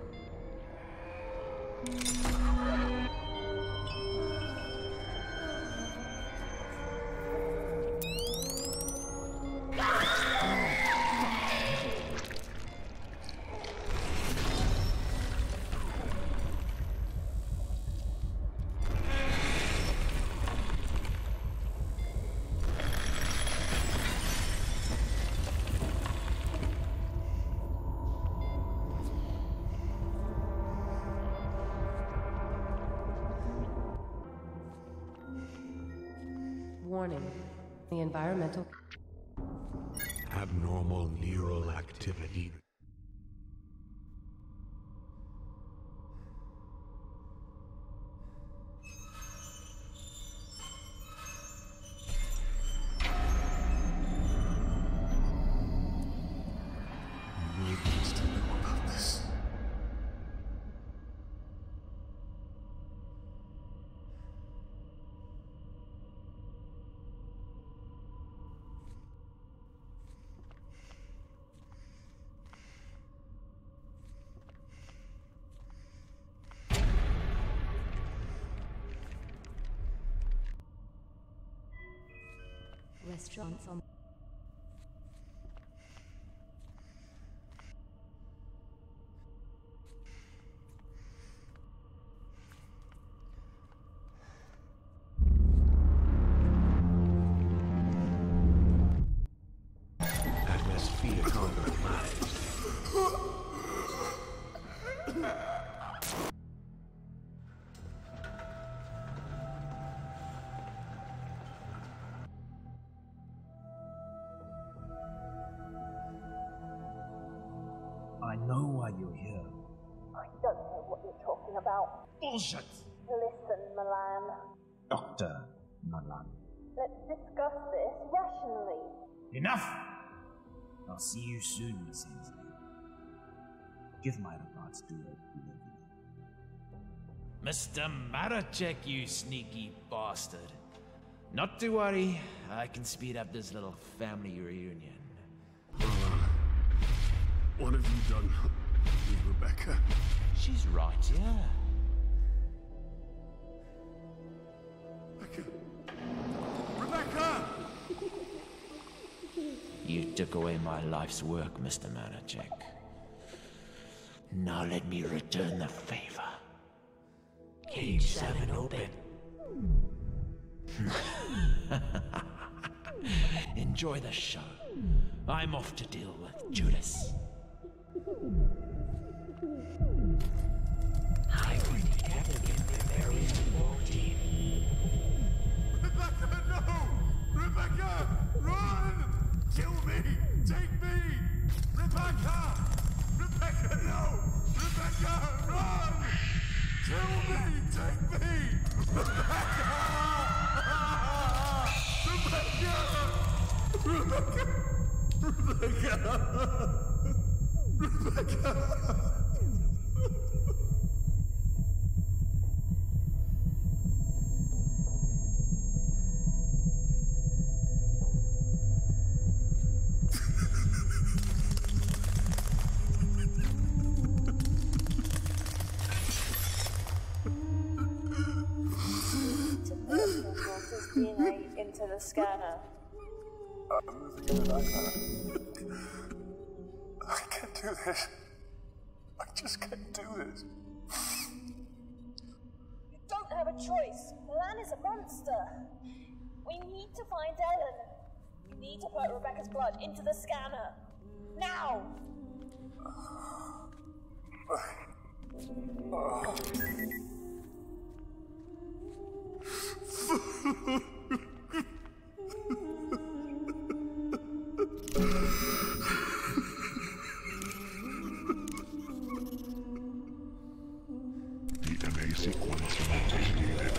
Warning. The environmental... Abnormal neural activity. Need needs to know about this. Restaurants on. Atmosphere compromised. I know why you're here. I don't know what you're talking about. Bullshit! Listen, Milan. Doctor Malan. Let's discuss this rationally. Enough! I'll see you soon, Miss Ainsley. Give my regards to her. Mister Maracek, you sneaky bastard. Not to worry, I can speed up this little family reunion. What have you done with Rebecca? She's right here. Rebecca! You took away my life's work, Mister Maracek. Now let me return the favor. Cage seven open. Enjoy the show. I'm off to deal with Judas. I would never get the very team. Rebecca, no! Rebecca, run! Kill me! Take me! Rebecca! Rebecca, no! Rebecca, run! Kill me! Take me! Rebecca! Rebecca! Rebecca! Rebecca! Rebecca! D N A into the scanner. I'm moving in an iPad. I can't do this. I just can't do this. You don't have a choice. Milan is a monster. We need to find Ellen. You need to put Rebecca's blood into the scanner. Now! D N A sequence initiated.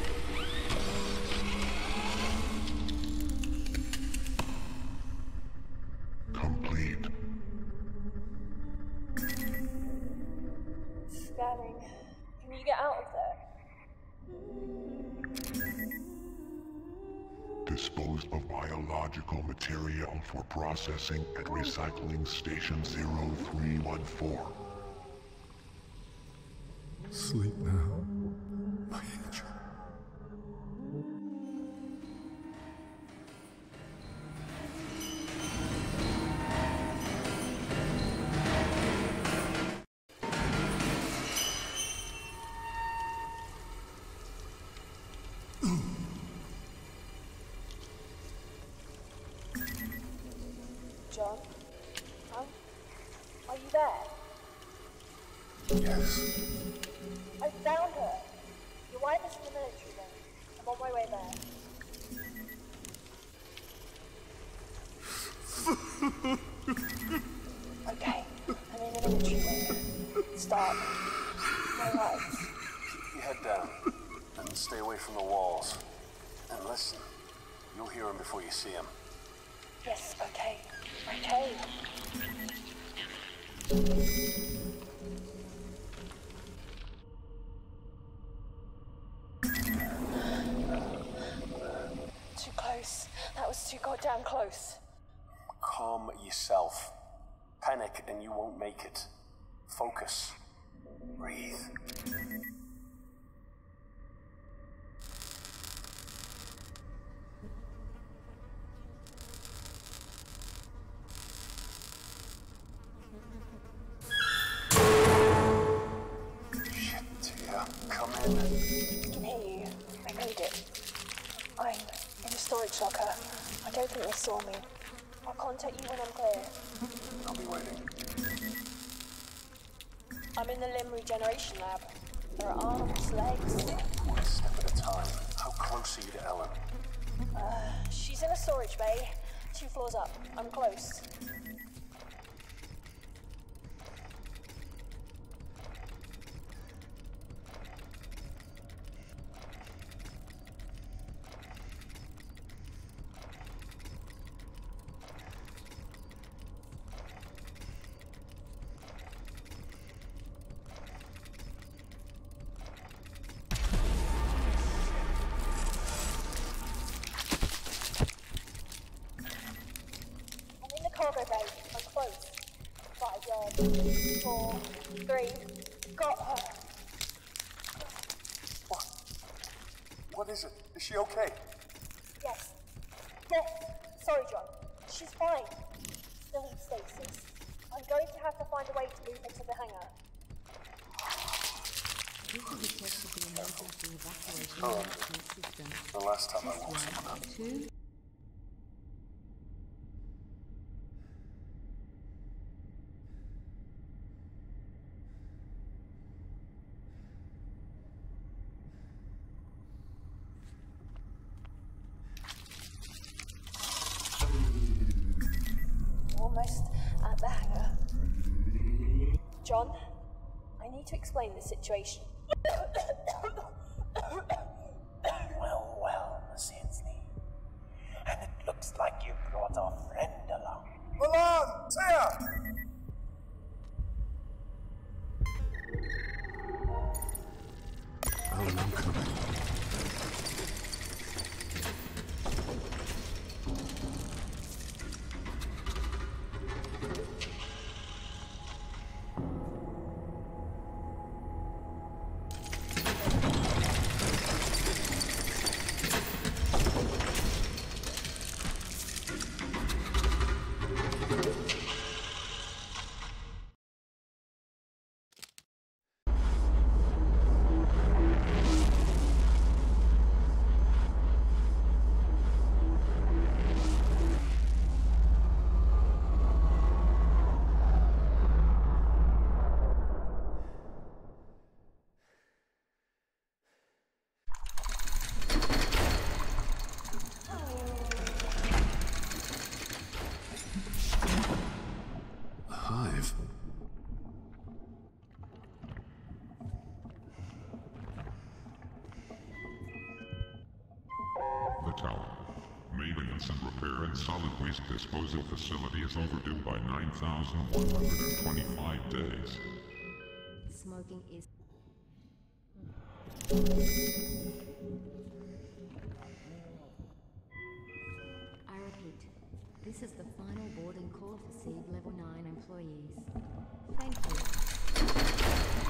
Complete. Scanning. Can you get out of there? Disposed of biological material for processing at recycling station zero three one four. Sleep now, my angel. John? Huh? Are you there? Yes. I found her. Your wife is in the military then. I'm on my way there. Okay, I'm in the military wing. Stop. My right. Keep your head down and stay away from the walls. And listen, you'll hear him before you see him. Yes, okay. Okay. Too close. That was too goddamn close. Calm yourself. Panic and you won't make it. Focus. Breathe. Shit, Tia. Come in. I can hear you. I made it. I'm in a storage locker. I don't think they saw me. I'll contact you when I'm clear. I'll be waiting. I'm in the limb regeneration lab. There are arms, legs. One step at a time. How close are you to Ellen? Uh, she's in a storage bay. Two floors up. I'm close. Cargo bay. I'm close. Five yards. Four. Three. Got her. What? What is it? Is she okay? Yes. Yes. Sorry, John. She's fine. Still in stasis. I'm going to have to find a way to move her to the hangar. This is a test of the emergency evacuation Oh. management system. The last time I Test woke someone one, up. two. Almost at the hangar. John, I need to explain the situation. Well, well, Miss Hensley. And it looks like you brought a friend along. Milan! Tia! Ellen, I'm coming. tower. Maintenance and repair and solid waste disposal facility is overdue by nine thousand one hundred twenty-five days. Smoking is... I repeat, this is the final boarding call for Siege Level nine employees. Thank you.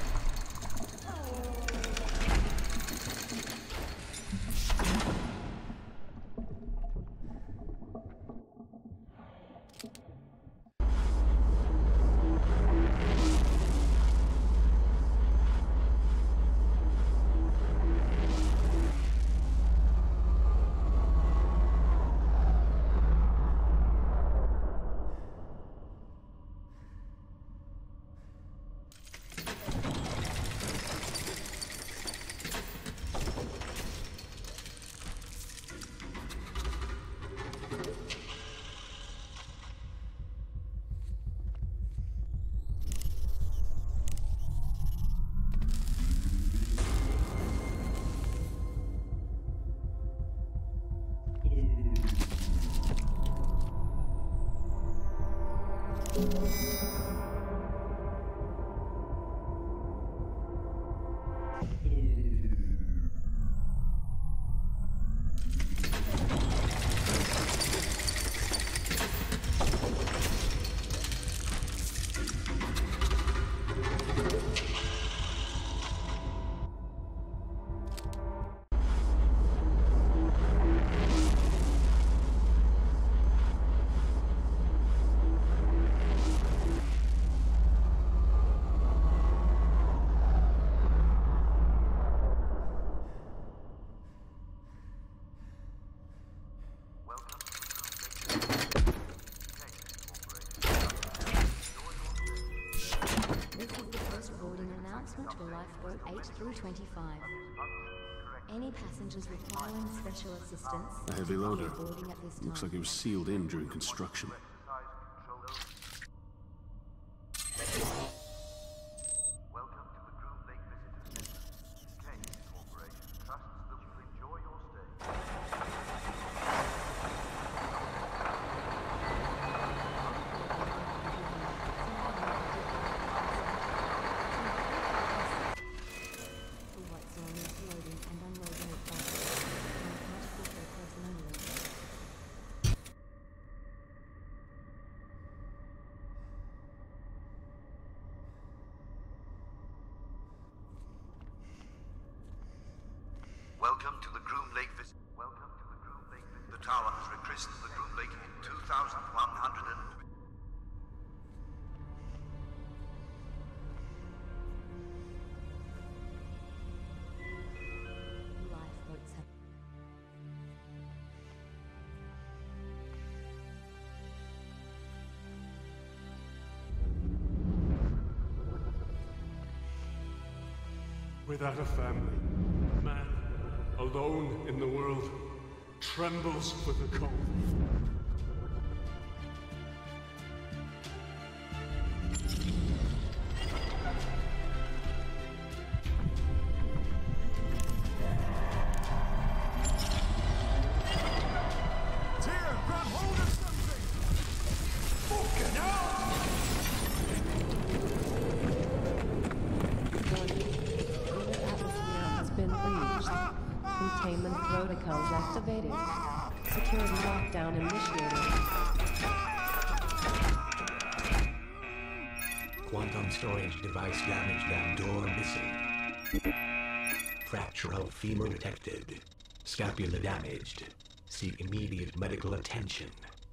To Lifeboat eight through twenty-five. Any passengers requiring special assistance A heavy are loader. boarding at this time. Looks like it was sealed in during construction. Welcome to the Groom Lake visit. Welcome to the Groom Lake visit. The tower has rechristened the Groom Lake in two thousand one hundred and... Lifeboats have... Without a family, man, alone in the world, trembles with the cold. Tyr, grab hold of something! Fucking hell! Has been breached. Containment protocols activated. Security lockdown initiated. Quantum storage device damaged and door missing. Fracture of femur detected. Scapula damaged. Seek immediate medical attention.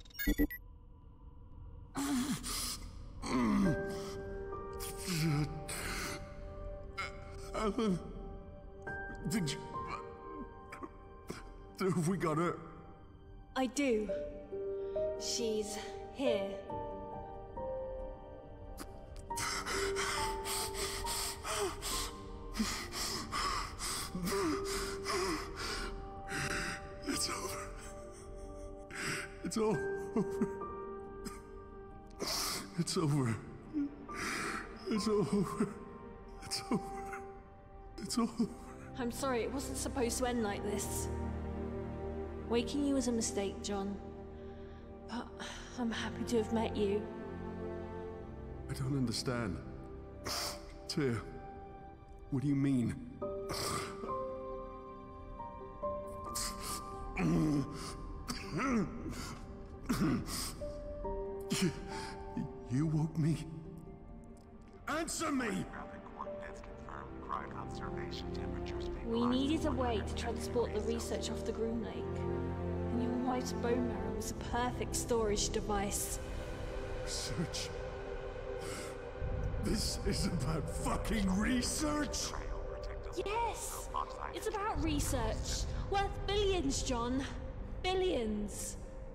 Alan, did you... Have we got her? I do. She's here. It's over. It's all over. It's over. It's over. It's over. It's over. I'm sorry, it wasn't supposed to end like this. Waking you was a mistake, John. But I'm happy to have met you. I don't understand. Tyr, what do you mean? You, you woke me? Answer me! We needed a way to transport the research off the Groom Lake. And your wife's bone marrow was a perfect storage device. Research? This is about fucking research? Yes! It's about research. Worth billions, John. Billions.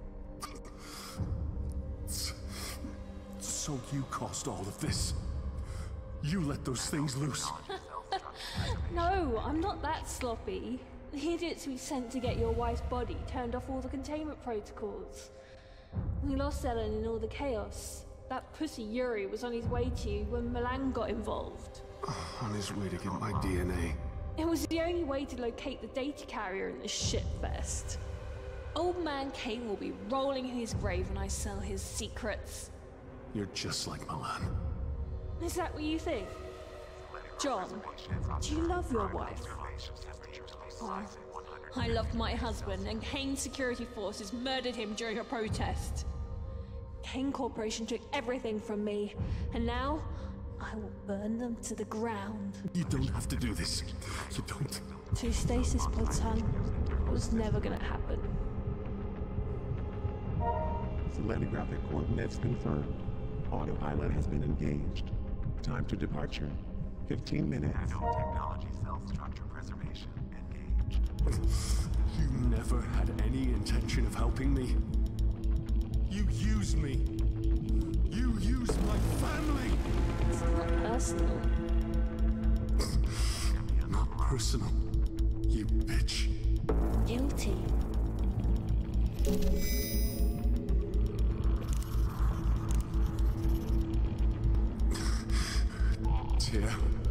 So you caused all of this? You let those things loose? No, I'm not that sloppy. The idiots we sent to get your wife's body turned off all the containment protocols. We lost Ellen in all the chaos. That pussy Yuri was on his way to you when Milan got involved. On his way to get my D N A. It was the only way to locate the data carrier in this shitfest. Old man Kane will be rolling in his grave when I sell his secrets. You're just like Milan. Is that what you think? John, do you love your wife? Oh, I loved my husband, and Kane Security Forces murdered him during a protest. Kane Corporation took everything from me, and now I will burn them to the ground. You don't have to do this. You don't. Two stasis pods, hon. It was never gonna happen. Selenographic coordinates confirmed. Autopilot has been engaged. Time to departure. Fifteen minutes. Technology self-structure preservation engaged. You never had any intention of helping me. You used me. You used my family. It's not personal. Not personal. You bitch. Guilty. Tyr.